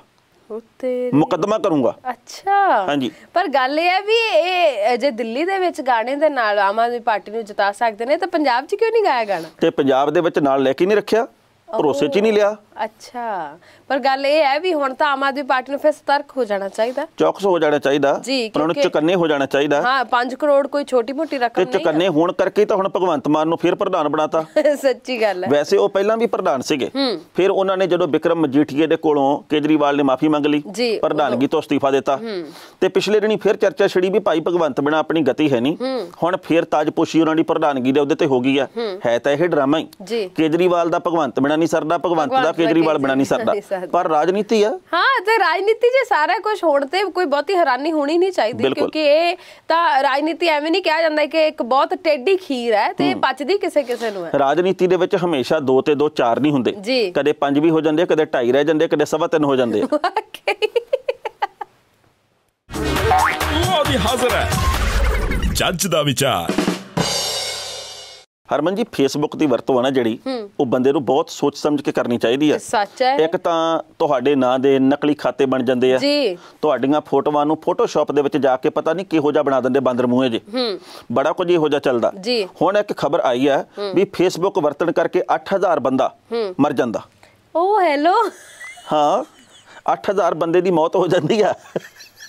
ਮੁਕੱਦਮਾ ਕਰੂੰਗਾ। ਅੱਛਾ, ਹਾਂਜੀ। ਪਰ ਗੱਲ ਇਹ ਹੈ ਵੀ ਇਹ ਜੇ ਦਿੱਲੀ ਦੇ ਵਿੱਚ ਗਾਣੇ ਦੇ ਨਾਲ ਆਮ ਆਦਮੀ ਪਾਰਟੀ ਨੂੰ ਜਿਤਾ ਸਕਦੇ ਨੇ, ਤਾਂ ਪੰਜਾਬ 'ਚ ਕਿਉਂ ਨਹੀਂ ਗਾਇਆ ਗਾਣਾ? ਤੇ ਪੰਜਾਬ ਦੇ ਵਿੱਚ ਨਾਲ ਲੈ ਕੇ ਨਹੀਂ ਰੱਖਿਆ, ਭਰੋਸੇ 'ਚ ਹੀ ਨਹੀਂ ਲਿਆ। ਅੱਛਾ, ਪਰ ਗੱਲ ਇਹ ਹੈ ਵੀ ਹੁਣ ਤਾਂ ਆਮ ਆਦਮੀ ਪਾਰਟੀ ਨੂੰ ਫਿਰ ਸਤਰਕ ਹੋ ਜਾਣਾ ਚਾਹੀਦਾ, ਚੌਕਸ ਹੋ ਜਾਣਾ ਚਾਹੀਦਾ, ਉਹਨਾਂ ਨੂੰ ਚੁਕੰਨੇ ਹੋ ਜਾਣਾ ਚਾਹੀਦਾ। ਹਾਂ, 5 ਕਰੋੜ ਕੋਈ ਛੋਟੀ ਮੋਟੀ ਰਕਮ ਨਹੀਂ। ਤੇ ਚੁਕੰਨੇ ਹੋਣ ਕਰਕੇ ਤਾਂ ਹੁਣ ਭਗਵੰਤ ਮਾਨ ਨੂੰ ਫਿਰ ਪ੍ਰਧਾਨ ਬਣਾਤਾ। ਸੱਚੀ ਗੱਲ ਹੈ। ਵੈਸੇ ਉਹ ਪਹਿਲਾਂ ਵੀ ਪ੍ਰਧਾਨ ਸੀਗੇ, ਫਿਰ ਉਹਨਾਂ ਨੇ ਜਦੋਂ ਵਿਕਰਮ ਮਜੀਠੀਏ ਦੇ ਕੋਲੋਂ ਕੇਜਰੀਵਾਲ ਨੇ ਮਾਫੀ ਮੰਗ ਲਈ, ਪ੍ਰਧਾਨਗੀ ਤੋਂ ਅਸਤੀਫਾ ਦਿੱਤਾ, ਤੇ ਪਿਛਲੇ ਦਿਨੀ ਫਿਰ ਚਰਚਾ ਛਿੜੀ ਵੀ ਭਾਈ ਭਗਵੰਤ ਬਿਨਾਂ ਆਪਣੀ ਗਤੀ ਹੈ ਨਹੀਂ। ਹੁਣ ਫਿਰ ਤਾਜਪੋਸ਼ੀ ਉਹਨਾਂ ਦੀ ਪ੍ਰਧਾਨਗੀ ਦੇ ਉਹਦੇ ਤੇ ਹੋ ਗਈ ਹੈ ਤਾਂ ਇਹ ਡਰਾਮਾ ਹੀ। ਕੇਜਰੀਵਾਲ ਦਾ ਭਗਵੰਤ ਬਿਨਾਂ ਨਹੀਂ ਸਰਦਾ, ਭਗਵੰਤ ਦਾ ਕੇਜਰੀਵਾਲ ਬਿਨਾਂ ਨਹੀਂ ਸਰਦਾ, ਪਰ ਰਾਜਨੀਤੀ ਆ। ਹਾਂ, ਤੇ ਰਾਜਨੀਤੀ 'ਚ ਸਾਰਾ ਕੁਝ ਹੋਣ ਤੇ ਕੋਈ ਬਹੁਤੀ ਹੈਰਾਨੀ ਹੋਣੀ ਨਹੀਂ ਚਾਹੀਦੀ, ਕਿਉਂਕਿ ਇਹ ਤਾਂ ਰਾਜਨੀਤੀ ਐਵੇਂ ਨਹੀਂ ਕਿਹਾ ਜਾਂਦਾ ਕਿ ਇੱਕ ਬਹੁਤ ਟੇਢੀ ਖੀਰ ਹੈ ਤੇ ਪਚਦੀ ਕਿਸੇ ਕਿਸੇ ਨੂੰ ਹੈ। ਰਾਜਨੀਤੀ ਦੇ ਵਿੱਚ ਹਮੇਸ਼ਾ 2 ਤੇ 2 4 ਨਹੀਂ ਹੁੰਦੇ, ਕਦੇ 5 ਵੀ ਹੋ ਜਾਂਦੇ, ਕਦੇ 2.5 ਰਹਿ ਜਾਂਦੇ, ਕਦੇ 3.25 ਹੋ ਜਾਂਦੇ। ਹਾਜ਼ਰ ਹੈ ਜੱਜ ਦਾ ਵਿਚਾਰ। ਹਰਮਨ ਜੀ, ਫੇਸਬੁੱਕ ਦੀ ਵਰਤੋਂ ਆ ਨਾ ਜਿਹੜੀ, ਉਹ ਬੰਦੇ ਨੂੰ ਬਹੁਤ ਸੋਚ ਸਮਝ ਕੇ ਕਰਨੀ ਚਾਹੀਦੀ ਹੈ। ਸੱਚ ਹੈ। ਇੱਕ ਤਾਂ ਤੁਹਾਡੇ ਨਾਂ ਦੇ ਨਕਲੀ ਖਾਤੇ ਬਣ ਜਾਂਦੇ ਆ, ਤੁਹਾਡੀਆਂ ਫੋਟੋਆਂ ਨੂੰ ਫੋਟੋਸ਼ਾਪ ਦੇ ਵਿੱਚ ਜਾ ਕੇ ਪਤਾ ਨਹੀਂ ਕਿਹੋ ਜਿਹਾ ਬਣਾ ਦਿੰਦੇ ਬਾਂਦਰ ਮੂੰਹੇ ਜੇ, ਬੜਾ ਕੁਝ ਇਹੋ ਜਿਹਾ ਚੱਲਦਾ। ਹੁਣ ਇੱਕ ਖਬਰ ਆਈ ਹੈ ਵੀ ਫੇਸਬੁੱਕ ਵਰਤਣ ਕਰਕੇ 8000 ਬੰਦਾ ਮਰ ਜਾਂਦਾ। ਓ ਹੈਲੋ। ਹਾਂ, 8000 ਬੰਦੇ ਦੀ ਮੌਤ ਹੋ ਜਾਂਦੀ ਆ।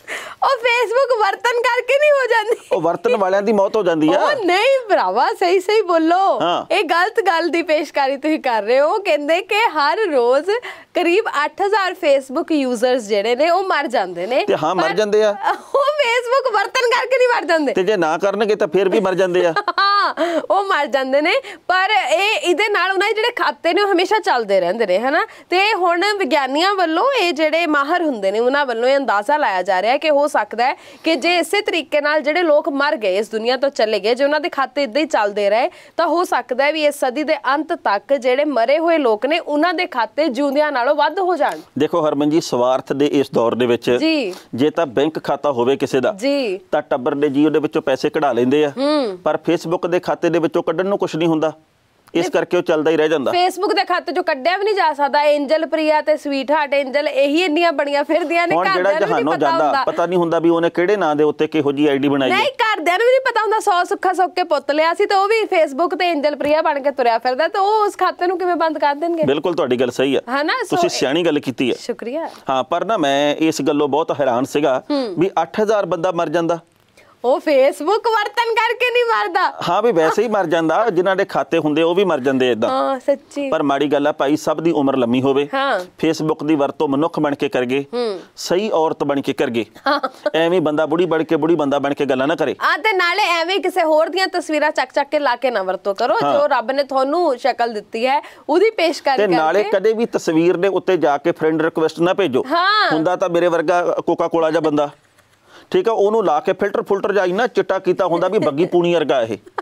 ਉਹ ਫੇਸਬੁੱਕ ਵਰਤਨ ਕਰਕੇ ਨਹੀਂ ਹੋ ਜਾਂਦੀ, ਉਹ ਵਰਤਨ ਵਾਲਿਆਂ ਦੀ ਮੌਤ ਹੋ ਜਾਂਦੀ ਆ। ਉਹ ਨਹੀਂ ਭਰਾਵਾ, ਸਹੀ ਸਹੀ ਬੋਲੋ, ਇਹ ਗਲਤ ਗੱਲ ਦੀ ਪੇਸ਼ਕਾਰੀ ਤੁਸੀਂ ਕਰ ਰਹੇ ਹੋ। ਕਹਿੰਦੇ ਕਿ ਹਰ ਰੋਜ਼ ਕਰੀਬ 8000 ਫੇਸਬੁੱਕ ਯੂਜ਼ਰਸ ਜਿਹੜੇ ਨੇ ਉਹ ਮਰ ਜਾਂਦੇ ਨੇ। ਤੇ ਹਾਂ ਮਰ ਜਾਂਦੇ ਆ, ਉਹ ਫੇਸਬੁੱਕ ਵਰਤਨ ਕਰਕੇ ਨਹੀਂ ਮਰ ਜਾਂਦੇ, ਤੇ ਜੇ ਨਾ ਕਰਨਗੇ ਤਾਂ ਫਿਰ ਵੀ ਮਰ ਜਾਂਦੇ ਆ। ਹਾਂ ਉਹ ਮਰ ਜਾਂਦੇ ਨੇ, ਪਰ ਇਹਦੇ ਨਾਲ ਉਹਨਾਂ ਦੇ ਜਿਹੜੇ ਖਾਤੇ ਨੇ ਉਹ ਹਮੇਸ਼ਾ ਚੱਲਦੇ ਰਹਿੰਦੇ ਨੇ, ਹਨਾ। ਤੇ ਹੁਣ ਵਿਗਿਆਨੀਆਂ ਵੱਲੋਂ ਇਹ ਜਿਹੜੇ ਮਾਹਰ ਹੁੰਦੇ ਨੇ ਉਹਨਾਂ ਵੱਲੋਂ ਇਹ ਅੰਦਾਜ਼ਾ ਲਾਇਆ ਜਾ ਰਿਹਾ ਕਿ ਹੋ ਸਕਦਾ ਹੈ ਕਿ ਜੇ ਇਸੇ ਤਰੀਕੇ ਨਾਲ ਜਿਹੜੇ ਲੋਕ ਮਰ ਗਏ, ਇਸ ਦੁਨੀਆ ਤੋਂ ਚਲੇ ਗਏ, ਜੇ ਉਹਨਾਂ ਦੇ ਖਾਤੇ ਇਦਾਂ ਹੀ ਚੱਲਦੇ ਰਹੇ ਤਾਂ ਹੋ ਸਕਦਾ ਹੈ ਵੀ ਇਸ ਸਦੀ ਦੇ ਅੰਤ ਤੱਕ ਜਿਹੜੇ ਮਰੇ ਹੋਏ ਲੋਕ ਨੇ ਉਹਨਾਂ ਦੇ ਖਾਤੇ ਜਿਉਂਦਿਆਂ ਨਾਲੋਂ ਵੱਧ ਹੋ ਜਾਣ। ਦੇਖੋ ਹਰਮਨ ਜੀ, ਸਵਾਰਥ ਦੇ ਇਸ ਦੌਰ ਦੇ ਵਿੱਚ ਜੇ ਤਾਂ ਬੈਂਕ ਖਾਤਾ ਹੋਵੇ ਕਿਸੇ ਦਾ ਤਾਂ ਟੱਬਰ ਦੇ ਜੀ ਉਹਦੇ ਵਿੱਚੋਂ ਪੈਸੇ ਕਢਾ ਲੈਂਦੇ ਆ, ਪਰ ਫੇਸਬੁੱਕ ਦੇ ਖਾਤੇ ਦੇ ਵਿੱਚੋਂ ਕੱਢਣ ਨੂੰ ਕੁਝ ਨਹੀਂ ਹੁੰਦਾ, ਇਸ ਕਰਕੇ ਉਹ ਚੱਲਦਾ ਹੀ ਰਹਿ ਜਾਂਦਾ। ਫੇਸਬੁੱਕ ਦੇ ਖਾਤੇ ਚੋਂ ਕੱਢਿਆ ਵੀ ਨਹੀਂ ਜਾ ਸਕਦਾ। ਐਂਜਲ ਪ੍ਰਿਆ ਤੇ ਸਵੀਟ ਹਾਰਟ ਐਂਜਲ ਇਹੀ ਇੰਨੀਆਂ ਬਣੀਆਂ ਫਿਰਦੀਆਂ ਨੇ, ਘਰਦਿਆਂ ਨੂੰ ਨਹੀਂ ਪਤਾ ਹੁੰਦਾ, ਪਤਾ ਨਹੀਂ ਹੁੰਦਾ ਵੀ ਉਹਨੇ ਕਿਹੜੇ ਨਾਂ ਦੇ ਉੱਤੇ ਕਿਹੋ ਜੀ ਆਈਡੀ ਬਣਾਈ ਹੈ। ਨਹੀਂ, ਘਰਦਿਆਂ ਨੂੰ ਵੀ ਨਹੀਂ ਪਤਾ ਹੁੰਦਾ। 100 ਸੁੱਖਾ ਸੁੱਕ ਕੇ ਪੁੱਤ ਲਿਆ ਸੀ ਤੇ ਉਹ ਵੀ ਫੇਸਬੁੱਕ ਤੇ ਐਂਜਲ ਪ੍ਰਿਆ ਬਣ ਕੇ ਤੁਰਿਆ ਫਿਰਦਾ, ਤੇ ਉਹ ਉਸ ਖਾਤੇ ਨੂੰ ਕਿਵੇਂ ਬੰਦ ਕਰ ਦੇਣਗੇ? ਬਿਲਕੁਲ ਤੁਹਾਡੀ ਗੱਲ ਸਹੀ ਹੈ, ਤੁਸੀਂ ਸਿਆਣੀ ਗੱਲ ਕੀਤੀ ਹੈ, ਸ਼ੁਕਰੀਆ। ਹਾਂ, ਪਰ ਨਾ ਮੈਂ ਇਸ ਗੱਲੋਂ ਬਹੁਤ ਹੈਰਾਨ ਸੀਗਾ ਵੀ 8000 ਬੰਦਾ ਮਰ ਜਾਂਦਾ। ਉਹ ਫੇਸਬੁੱਕ ਵਰਤਨ ਕਰਕੇ ਨਹੀਂ ਮਰਦਾ। ਹਾਂ ਵੀ ਵੈਸੇ ਹੀ ਮਰ ਜਾਂਦਾ, ਜਿਨ੍ਹਾਂ ਦੇ ਖਾਤੇ ਹੁੰਦੇ ਉਹ ਵੀ ਮਰ ਜਾਂਦੇ ਇਦਾਂ। ਹਾਂ ਸੱਚੀ। ਪਰ ਮਾੜੀ ਗੱਲ ਆ ਭਾਈ, ਸਭ ਦੀ ਉਮਰ ਲੰਮੀ ਹੋਵੇ। ਫੇਸਬੁੱਕ ਦੀ ਵਰਤੋਂ ਮਨੁੱਖ ਬਣ ਕੇ ਕਰਗੇ, ਸਹੀ ਔਰਤ ਬਣ ਕੇ ਕਰਗੇ, ਐਵੇਂ ਬੰਦਾ ਬੁੜੀ ਬਣ ਕੇ ਬੁੜੀ ਬੰਦਾ ਬਣ ਕੇ ਗੱਲਾਂ ਨਾ ਕਰੇ। ਤੇ ਨਾਲੇ ਐਵੇਂ ਕਿਸੇ ਹੋਰ ਦੀਆਂ ਤਸਵੀਰਾਂ ਚੱਕ ਕੇ ਲਾ ਕੇ ਨਾ ਵਰਤੋਂ ਕਰੋ। ਜੋ ਰੱਬ ਨੇ ਤੁਹਾਨੂੰ ਸ਼ਕਲ ਦਿੱਤੀ ਹੈ ਉਹਦੀ ਪੇਸ਼ਕਾਰੀ ਕਰਕੇ। ਤੇ ਨਾਲੇ ਕਦੇ ਵੀ ਤਸਵੀਰ ਦੇ ਉੱਤੇ ਜਾ ਕੇ ਫਰੈਂਡ ਰਿਕੁਐਸਟ ਨਾ ਭੇਜੋ। ਹੁੰਦਾ ਤਾਂ ਮੇਰੇ ਵਰਗਾ ਕੋਕਾ ਕੋਲਾ ਜਿਹਾ ਬੰਦਾ, ਠੀਕ ਆ, ਉਹਨੂੰ ਲਾ ਕੇ ਫਿਲਟਰ ਜਾ ਇੰਨਾ ਚਿੱਟਾ ਕੀਤਾ ਹੁੰਦਾ ਵੀ ਬੱਗੀ ਪੂਣੀ ਵਰਗਾ।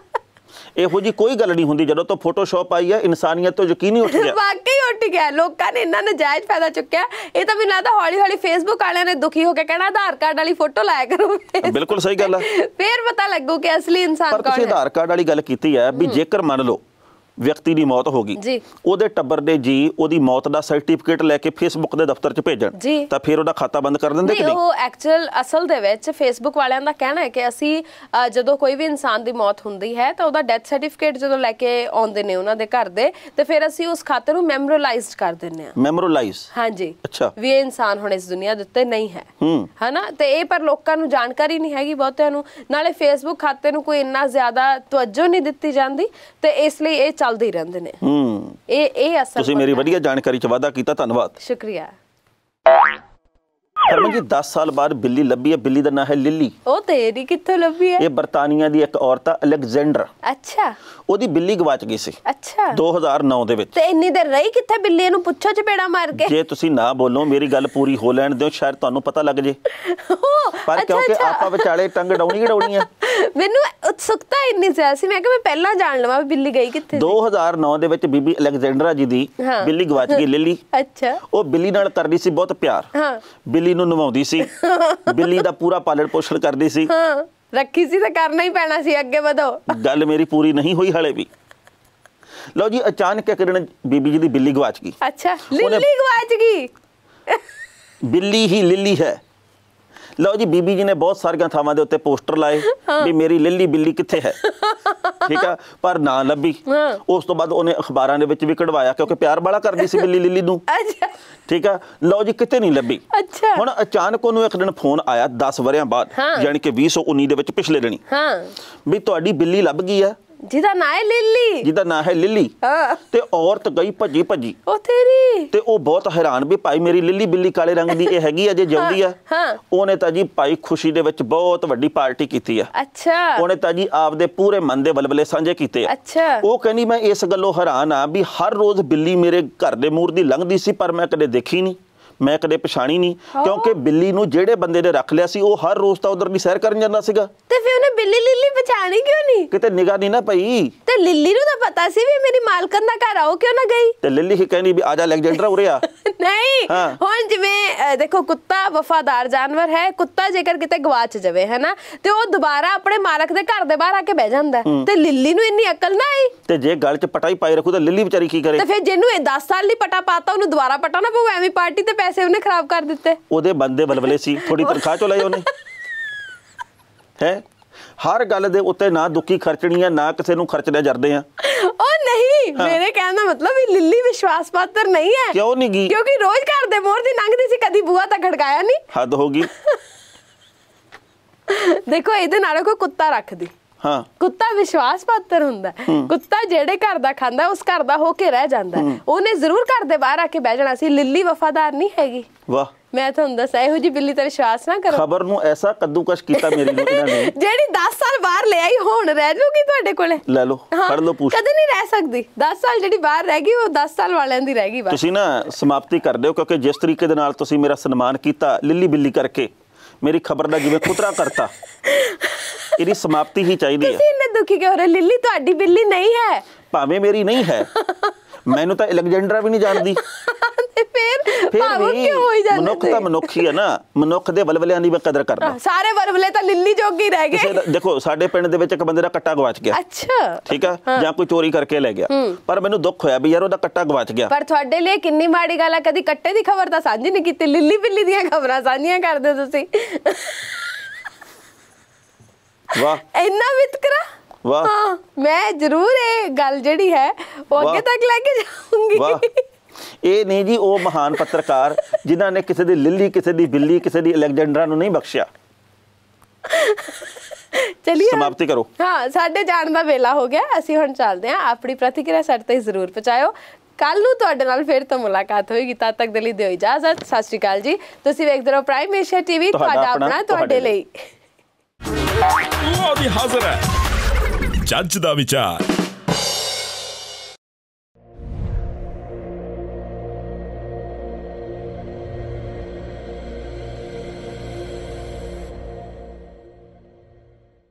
ਇਹੋ ਜੀ ਕੋਈ ਗੱਲ ਨਹੀਂ ਹੁੰਦੀ। ਜਦੋਂ ਤੋਂ ਫੋਟੋਸ਼ਾਪ ਆਈ ਹੈ ਇਨਸਾਨੀਅਤ ਤੋਂ ਯਕੀਨ ਹੀ ਉੱਠ ਗਿਆ, ਵਾਕਈ ਉੱਠ ਗਿਆ। ਲੋਕਾਂ ਨੇ ਇੰਨਾ ਨਜਾਇਜ਼ ਫਾਇਦਾ ਚੁੱਕਿਆ। ਇਹ ਤਾਂ ਮੈਨੂੰ ਲੱਗਦਾ ਹੌਲੀ ਹੌਲੀ ਫੇਸਬੁੱਕ ਵਾਲਿਆਂ ਨੇ ਦੁਖੀ ਹੋ ਕੇ ਕਹਿਣਾ ਆਧਾਰ ਕਾਰਡ ਵਾਲੀ ਫੋਟੋ ਲਾਇਆ ਕਰੋ। ਬਿਲਕੁਲ ਸਹੀ ਗੱਲ ਆ, ਫੇਰ ਪਤਾ ਲੱਗੂ ਕਿ ਅਸਲੀ ਇਨਸਾਨ ਕੌਣ ਹੈ। ਪਰ ਤੁਸੀਂ ਆਧਾਰ ਕਾਰਡ ਵਾਲੀ ਗੱਲ ਕੀਤੀ ਹੈ ਵੀ ਜੇਕਰ ਮੰਨ ਲਓ ਵਿਅਕਤੀ ਦੀ ਮੌਤ ਹੋ ਗਈ, ਉਹਦੇ ਟੱਬਰ ਦੇ ਜੀ ਉਹਦੀ ਮੌਤ ਦਾ ਸਰਟੀਫਿਕੇਟ ਲੈ ਕੇ ਫੇਸਬੁੱਕ ਦੇ ਦਫ਼ਤਰ 'ਚ ਭੇਜਣ ਤਾਂ ਫਿਰ ਉਹਦਾ ਖਾਤਾ ਬੰਦ ਕਰ ਦਿੰਦੇ ਕਿ ਨਹੀਂ? ਉਹ ਅਸਲ ਦੇ ਵਿੱਚ ਫੇਸਬੁੱਕ ਵਾਲਿਆਂ ਦਾ ਕਹਿਣਾ ਹੈ ਕਿ ਅਸੀਂ ਜਦੋਂ ਕੋਈ ਵੀ ਇਨਸਾਨ ਦੀ ਮੌਤ ਹੁੰਦੀ ਹੈ ਤਾਂ ਉਹਦਾ ਡੈਥ ਸਰਟੀਫਿਕੇਟ ਜਦੋਂ ਲੈ ਕੇ ਆਉਂਦੇ ਨੇ ਉਹਨਾਂ ਦੇ ਘਰ ਦੇ, ਤੇ ਫਿਰ ਅਸੀਂ ਉਸ ਖਾਤੇ ਨੂੰ ਮੈਮੋਰਾਲਾਈਜ਼ਡ ਕਰ ਦਿੰਦੇ ਹਾਂ। ਮੈਮੋਰਾਲਾਈਜ਼? ਹਾਂਜੀ। ਅੱਛਾ। ਵੀ ਇਹ ਇਨਸਾਨ ਹੁਣ ਇਸ ਦੁਨੀਆ ਦੇ ਉੱਤੇ ਨਹੀਂ ਹੈ, ਹਨਾ। ਤੇ ਇਹ ਪਰ ਲੋਕਾਂ ਨੂੰ ਜਾਣਕਾਰੀ ਨਹੀਂ ਹੈਗੀ ਬਹੁਤਿਆਂ ਨੂੰ, ਨਾਲੇ ਫੇਸਬੁੱਕ ਖਾਤੇ ਨੂੰ ਕੋਈ ਇੰਨਾ ਜ਼ਿਆਦਾ ਤਵੱਜੋ ਨਹੀਂ ਦਿੱਤੀ ਜਾਂਦੀ, ਤੇ ਇਸ ਲਈ ਇਹ ਚੱਲਦੇ ਹੀ ਰਹਿੰਦੇ ਨੇ। ਇਹ ਅਸਲ ਤੁਸੀਂ ਮੇਰੀ ਵਧੀਆ ਜਾਣਕਾਰੀ 'ਚ ਵਾਧਾ ਕੀਤਾ, ਧੰਨਵਾਦ। ਸ਼ੁਕਰੀਆ। ਹਰਮਨ ਜੀ 10 ਸਾਲ ਬਾਅਦ ਬਿੱਲੀ ਲੱਭੀ ਹੈ। ਬਿੱਲੀ ਦਾ ਨਾਂ ਹੈ ਲਿਲੀ। ਉਹ ਤੇਰੀ ਕਿੱਥੋਂ ਲੱਭੀ ਹੈ? ਇਹ ਬਰਤਾਨੀਆ ਦੀ ਇੱਕ ਔਰਤ ਆ, ਅਲੈਗਜ਼ੈਂਡਰ। ਅੱਛਾ। ਉਹਦੀ ਬਿੱਲੀ ਗਵਾਚ ਗਈ ਸੀ। ਅੱਛਾ। 2009 ਦੇ ਵਿੱਚ। ਤੇ ਇੰਨੀ ਦੇਰ ਰਹੀ ਕਿੱਥੇ ਬਿੱਲੀ? ਇਹਨੂੰ ਪੁੱਛੋ ਚਪੇੜਾ ਮਾਰ ਕੇ। ਜੇ ਤੁਸੀਂ ਨਾ ਬੋਲੋ, ਮੇਰੀ ਗੱਲ ਪੂਰੀ ਹੋ ਲੈਣ ਦਿਓ, ਸ਼ਾਇਦ ਤੁਹਾਨੂੰ ਪਤਾ ਲੱਗ ਜੇ। ਪਰ ਕਿਉਂਕਿ ਆਪਾਂ ਵਿਚਾਲੇ ਟੰਗ ਡਾਉਣੀ ਆ। ਮੈਨੂੰ ਉਤਸੁਕਤਾ ਇੰਨੀ ਸੀ, ਮੈਂ ਕਿਹਾ ਮੈਂ ਪਹਿਲਾਂ ਜਾਣ ਲਵਾਂ ਬਿੱਲੀ ਗਈ ਕਿੱਥੇ। 2009 ਦੇ ਵਿੱਚ ਬੀਬੀ ਅਲੈਗਜ਼ੈਂਡਰਾ ਜੀ ਦੀ ਬਿੱਲੀ ਗਵਾਚ ਗਈ, ਲਿਲੀ। ਅੱਛਾ। ਉਹ ਬਿੱਲੀ ਨਾਲ ਕਰਦੀ ਸੀ ਬਹੁਤ ਪਿਆਰ, ਬਿੱਲੀ ਨੂੰ ਨਵਾਉਂਦੀ ਸੀ, ਬਿੱਲੀ ਦਾ ਪੂਰਾ ਪਾਲਣ ਪੋਸ਼ਣ ਕਰਦੀ ਸੀ। ਰੱਖੀ ਸੀ ਤਾਂ ਕਰਨਾ ਹੀ ਪੈਣਾ ਸੀ। ਅੱਗੇ ਵਧੋ। ਗੱਲ ਮੇਰੀ ਪੂਰੀ ਨਹੀਂ ਹੋਈ ਹਾਲੇ ਵੀ। ਲਓ ਜੀ, ਅਚਾਨਕ ਕਿਰਨ ਬੀਬੀ ਜੀ ਦੀ ਬਿੱਲੀ ਗਵਾਚ ਗਈ। ਅੱਛਾ, ਲਿਲੀ ਗਵਾਚ ਗਈ। ਬਿੱਲੀ ਹੀ ਲਿਲੀ ਹੈ। ਲਓ ਜੀ, ਬੀਬੀ ਜੀ ਨੇ ਬਹੁਤ ਸਾਰੀਆਂ ਥਾਵਾਂ ਦੇ ਉੱਤੇ ਪੋਸਟਰ ਲਾਏ ਵੀ ਮੇਰੀ ਲਿਲੀ ਬਿੱਲੀ ਕਿੱਥੇ ਹੈ, ਠੀਕ ਆ, ਪਰ ਨਾ ਲੱਭੀ। ਉਸ ਤੋਂ ਬਾਅਦ ਉਹਨੇ ਅਖਬਾਰਾਂ ਦੇ ਵਿੱਚ ਵੀ ਕਢਵਾਇਆ ਕਿਉਂਕਿ ਪਿਆਰ ਬੜਾ ਕਰਦੀ ਸੀ ਬਿੱਲੀ ਲਿਲੀ ਨੂੰ, ਠੀਕ ਆ। ਲਓ ਜੀ, ਕਿਤੇ ਨਹੀਂ ਲੱਭੀ। ਹੁਣ ਅਚਾਨਕ ਉਹਨੂੰ ਇੱਕ ਦਿਨ ਫੋਨ ਆਇਆ 10 ਵਰਿਆਂ ਬਾਅਦ, ਯਾਨੀ ਕਿ 2019 ਦੇ ਵਿੱਚ, ਪਿਛਲੇ ਦਿਨੀ, ਵੀ ਤੁਹਾਡੀ ਬਿੱਲੀ ਲੱਭ ਗਈ ਆ, ਜਿਹਦਾ ਨਾਂ ਹੈ ਲਿਲੀ। ਜਿਹਦਾ ਨਾਂ ਹੈ ਲਿਲੀ। ਤੇ ਔਰਤ ਗਈ ਭੱਜੀ। ਉਹ ਤੇਰੀ। ਤੇ ਉਹ ਬਹੁਤ ਹੈਰਾਨ ਵੀ ਭਾਈ ਮੇਰੀ ਲਿਲੀ ਬਿੱਲੀ ਕਾਲੇ ਰੰਗ ਦੀ ਇਹ ਹੈਗੀ ਆ, ਜੇ ਜਿਉਂਦੀ ਆ। ਉਹਨੇ ਤਾਂ ਜੀ ਭਾਈ ਖੁਸ਼ੀ ਦੇ ਵਿੱਚ ਬਹੁਤ ਵੱਡੀ ਪਾਰਟੀ ਕੀਤੀ ਆ। ਅੱਛਾ। ਉਹਨੇ ਤਾਂ ਜੀ ਆਪਦੇ ਪੂਰੇ ਮਨ ਦੇ ਬਲਬਲੇ ਸਾਂਝੇ ਕੀਤੇ ਆ। ਅੱਛਾ। ਉਹ ਕਹਿੰਦੀ ਮੈਂ ਇਸ ਗੱਲੋਂ ਹੈਰਾਨ ਆ ਵੀ ਹਰ ਰੋਜ਼ ਬਿੱਲੀ ਮੇਰੇ ਘਰ ਦੇ ਮੂਹਰ ਦੀ ਲੰਘਦੀ ਸੀ, ਪਰ ਮੈਂ ਕਦੇ ਦੇਖੀ ਨਹੀਂ, ਮੈਂ ਕਦੇ ਪਛਾਣੀ ਨਹੀਂ, ਕਿਉਂਕਿ ਬਿੱਲੀ ਨੂੰ ਜਿਹੜੇ ਬੰਦੇ ਨੇ ਰੱਖ ਲਿਆ ਸੀ ਉਹ ਹਰ ਰੋਜ਼ ਤਾਂ ਉਧਰ ਦੀ ਸੈਰ ਕਰਨ ਜਾਂਦਾ ਸੀਗਾ। ਤੇ ਫਿਰ ਉਹਨੇ ਬਿੱਲੀ ਲਿਲੀ ਪਛਾਣੀ ਕਿਉਂ ਨਹੀਂ? ਕਿਤੇ ਨਿਗਾਹ ਨਹੀਂ ਨਾ ਪਈ। ਤੇ ਲਿਲੀ ਨੂੰ ਤਾਂ ਪਤਾ ਸੀ ਵੀ ਮੇਰੀ ਮਾਲਕਨ ਦਾ ਘਰ ਆ, ਉਹ ਕਿਉਂ ਨਾ ਗਈ? ਤੇ ਲਿਲੀ ਹੀ ਕਹਿੰਦੀ ਵੀ ਆਜਾ ਅਲੈਗਜ਼ੈਂਡਰ ਉਰੇ ਆ। ਨਹੀਂ, ਹੁਣ ਜਿਵੇਂ ਦੇਖੋ ਕੁੱਤਾ ਵਫਾਦਾਰ ਜਾਨਵਰ ਹੈ, ਕੁੱਤਾ ਜੇਕਰ ਕਿਤੇ ਗਵਾਚ ਜਾਵੇ ਹੈ ਨਾ, ਤੇ ਉਹ ਦੁਬਾਰਾ ਆਪਣੇ ਮਾਲਕ ਦੇ ਘਰ ਦੇ ਬਾਹਰ ਆ ਕੇ ਬਹਿ ਜਾਂਦਾ। ਤੇ ਲਿਲੀ ਨੂੰ ਇੰਨੀ ਅਕਲ ਨਾ ਆਈ। ਤੇ ਜੇ ਗਲ 'ਚ ਪਟਾ ਹੀ ਪਾਈ ਰੱਖੂ ਤਾਂ ਲਿਲੀ ਵਿਚਾਰੀ ਕੀ ਕਰੇ? ਤੇ ਫਿਰ ਜਿਹਨੂੰ ਇਹ 10 ਸਾਲ ਲਈ ਪਟਾ ਪਾਤਾ ਉਹਨੂੰ ਦੁਬਾਰਾ ਪਟਾ ਨਾ ਪਊ, ਐਵੇਂ ਪਾਰਟੀ ਤੇ ਪੈਸੇ ਉਹਨੇ ਖਰਾਬ ਕਰ ਦਿੱਤੇ। ਉਹਦੇ ਬੰਦੇ ਬਲਬਲੇ ਸੀ, ਥੋੜੀ ਤਨਖਾਹ ਚੋਂ ਲਈ ਉਹਨੇ। ਹੈ ਹਰ ਗੱਲ ਦੇ ਉੱਤੇ ਨਾ ਦੁੱਕੀ ਖਰਚਣੀ ਆ, ਨਾ ਕਿਸੇ ਨੂੰ ਖਰਚਦੇ ਜਰਦੇ ਆ। ਉਹ ਨਹੀਂ, ਮੇਰੇ ਕਹਿਣ ਦਾ ਮਤਲਬ ਇਹ ਲਿਲੀ ਵਿਸ਼ਵਾਸ ਪਾਤਰ ਨਹੀਂ ਹੈ। ਕਿਉਂ ਨਹੀਂ ਗਈ? ਕਿਉਂਕਿ ਰੋਜ਼ ਘਰ ਦੇ ਮੋਹਰ ਦੀ ਲੰਘਦੀ ਸੀ, ਕਦੀ ਬੂਹਾ ਤਾਂ ਖੜਕਾਇਆ ਨਹੀਂ। ਹੱਦ ਹੋ ਗਈ। ਦੇਖੋ ਇਹਦੇ ਨਾਲ ਕੋਈ ਕੁੱਤਾ ਰੱਖਦੀ, ਹਾਂ ਕੁੱਤਾ ਵਿਸ਼ਵਾਸ ਪਾਤਰ ਹੁੰਦਾ, ਕੁੱਤਾ ਜਿਹੜੇ ਘਰ ਦਾ ਖਾਂਦਾ ਉਸ ਘਰ ਦਾ ਹੋ ਕੇ ਰਹਿ ਜਾਂਦਾ, ਉਹਨੇ ਜ਼ਰੂਰ ਘਰ ਦੇ ਬਾਹਰ ਆ ਕੇ ਬਹਿ ਜਾਣਾ ਸੀ। ਲਿੱਲੀ ਵਫਾਦਾਰ ਨਹੀਂ ਹੈਗੀ। ਵਾਹ, ਮੈਂ ਤੁਹਾਨੂੰ ਦੱਸਾਂ ਇਹੋ ਜੀ ਬਿੱਲੀ ਤੇ ਵਿਸ਼ਵਾਸ ਨਾ ਕਰੋ। ਖਬਰ ਨੂੰ ਐਸਾ ਕੱਦੂਕਸ਼ ਕੀਤਾ ਮੇਰੀ ਨੂੰ ਇਹਨਾਂ ਨੇ, ਜਿਹੜੀ 10 ਸਾਲ ਬਾਹਰ ਲੈ ਆਈ ਹੁਣ ਰਹਿ ਜੂਗੀ ਤੁਹਾਡੇ ਕੋਲੇ। ਲੈ ਲਓ, ਫੜ ਲਓ ਪੂਛ। ਕਦੇ ਨਹੀਂ ਰਹਿ ਸਕਦੀ। 10 ਸਾਲ ਜਿਹੜੀ ਬਾਹਰ ਰਹਿ ਗਈ ਉਹ 10 ਸਾਲ ਵਾਲਿਆਂ ਦੀ ਰਹਿ ਗਈ ਬਸ। ਤੁਸੀਂ ਨਾ ਸਮਾਪਤੀ ਕਰ ਦਿਓ, ਕਿਉਂਕਿ ਜਿਸ ਤਰੀਕੇ ਦੇ ਨਾਲ ਤੁਸੀਂ ਮੇਰਾ ਸਨਮਾਨ ਕੀਤਾ ਲਿੱਲੀ ਬਿੱਲੀ ਕਰਕੇ, ਮੇਰੀ ਖਬਰ ਦਾ ਜਿਵੇਂ ਕੁਤਰਾ ਕਰਤਾ, ਇਹਦੀ ਸਮਾਪਤੀ ਹੀ ਚਾਹੀਦੀ ਹੈ। ਤੁਸੀਂ ਇੰਨੇ ਦੁਖੀ ਕਿਉਂ ਹੋ ਰਹੇ? ਲਿੱਲੀ ਤੁਹਾਡੀ ਬਿੱਲੀ ਨਹੀਂ ਹੈ। ਭਾਵੇਂ ਮੇਰੀ ਨਹੀਂ ਹੈ, ਮੈਨੂੰ ਤਾਂ ਅਲੈਗਜ਼ੈਂਡਰਾ ਵੀ ਨਹੀਂ ਜਾਣਦੀ। ਤੇ ਫਿਰ ਭਾਵੁਕ ਕਿਉਂ ਹੋਈ ਜਾਂਦੇ? ਮਨੁੱਖ ਤਾਂ ਮਨੁੱਖ ਹੀ ਹੈ ਨਾ, ਮਨੁੱਖ ਦੇ ਵਲਵਲਿਆਂ ਦੀ ਮੈਂ ਕਦਰ ਕਰਦਾ। ਸਾਰੇ ਵਲਵਲੇ ਤਾਂ ਲਿੱਲੀ ਜੋਗੀ ਰਹਿ ਗਏ। ਦੇਖੋ ਸਾਡੇ ਪਿੰਡ ਦੇ ਵਿੱਚ ਇੱਕ ਬੰਦੇ ਦਾ ਕੱਟਾ ਗਵਾਚ ਗਿਆ। ਅੱਛਾ, ਠੀਕ ਆ, ਜਾਂ ਕੋਈ ਚੋਰੀ ਕਰਕੇ ਲੈ ਗਿਆ, ਪਰ ਮੈਨੂੰ ਦੁੱਖ ਹੋਇਆ ਵੀ ਯਾਰ ਉਹਦਾ ਕੱਟਾ ਗਵਾਚ ਗਿਆ। ਪਰ ਤੁਹਾਡੇ ਲਈ ਕਿੰਨੀ ਮਾੜੀ ਗੱਲ ਆ, ਕਦੀ ਕੱਟੇ ਦੀ ਖਬਰ ਤਾਂ ਸਾਂਝੀ ਨਹੀਂ ਕੀਤੀ, ਲਿੱਲੀ ਬਿੱਲੀ ਦੀਆਂ ਖਬਰਾਂ ਸਾਂਝੀਆਂ ਕਰਦੇ ਹੋ ਤੁਸੀਂ। ਵਾਹ, ਇੰਨਾ ਵਿਤਕਰਾ। ਵਾਹ, ਹਾਂ ਮੈਂ ਜ਼ਰੂਰ ਇਹ ਗੱਲ ਜਿਹੜੀ ਹੈ ਉਹ ਅੱਗੇ ਤੱਕ ਲੈ ਕੇ ਜਾਊਂਗੀ। ਵਾਹ, ਇਹ ਨਹੀਂ ਜੀ ਉਹ ਮਹਾਨ ਪੱਤਰਕਾਰ ਜਿਨ੍ਹਾਂ ਨੇ ਕਿਸੇ ਦੀ ਲਿੱਲੀ, ਕਿਸੇ ਦੀ ਬਿੱਲੀ, ਕਿਸੇ ਦੀ ਅਲੈਗਜ਼ੈਂਡਰਾ ਨੂੰ ਨਹੀਂ ਬਖਸ਼ਿਆ। ਚਲਿਏ ਸਮਾਪਤੀ ਕਰੋ। ਹਾਂ, ਸਾਡੇ ਜਾਣ ਦਾ ਵੇਲਾ ਹੋ ਗਿਆ, ਅਸੀਂ ਹੁਣ ਚੱਲਦੇ ਹਾਂ। ਆਪਣੀ ਪ੍ਰਤੀਕਿਰਿਆ ਸਾਡੇ ਤੱਕ ਜ਼ਰੂਰ ਪਹੁੰਚਾਇਓ। ਕੱਲ ਨੂੰ ਤੁਹਾਡੇ ਨਾਲ ਫਿਰ ਤੋਂ ਮੁਲਾਕਾਤ ਹੋਏਗੀ। ਤਦ ਤੱਕ ਦੇ ਲਈ ਦਿਓ ਇਜਾਜ਼ਤ। ਸਤਿ ਸ਼੍ਰੀ ਅਕਾਲ ਜੀ। ਤੁਸੀਂ ਵੇਖਦੇ ਰਹੋ ਪ੍ਰਾਈਮ ਏਸ਼ੀਆ ਟੀਵੀ, ਤੁਹਾਡਾ ਆਪਣਾ ਤੁਹਾਡੇ ਲਈ। ਹਾਜ਼ਰ ਹੈ ਜੱਜ ਦਾ ਵਿਚਾਰ।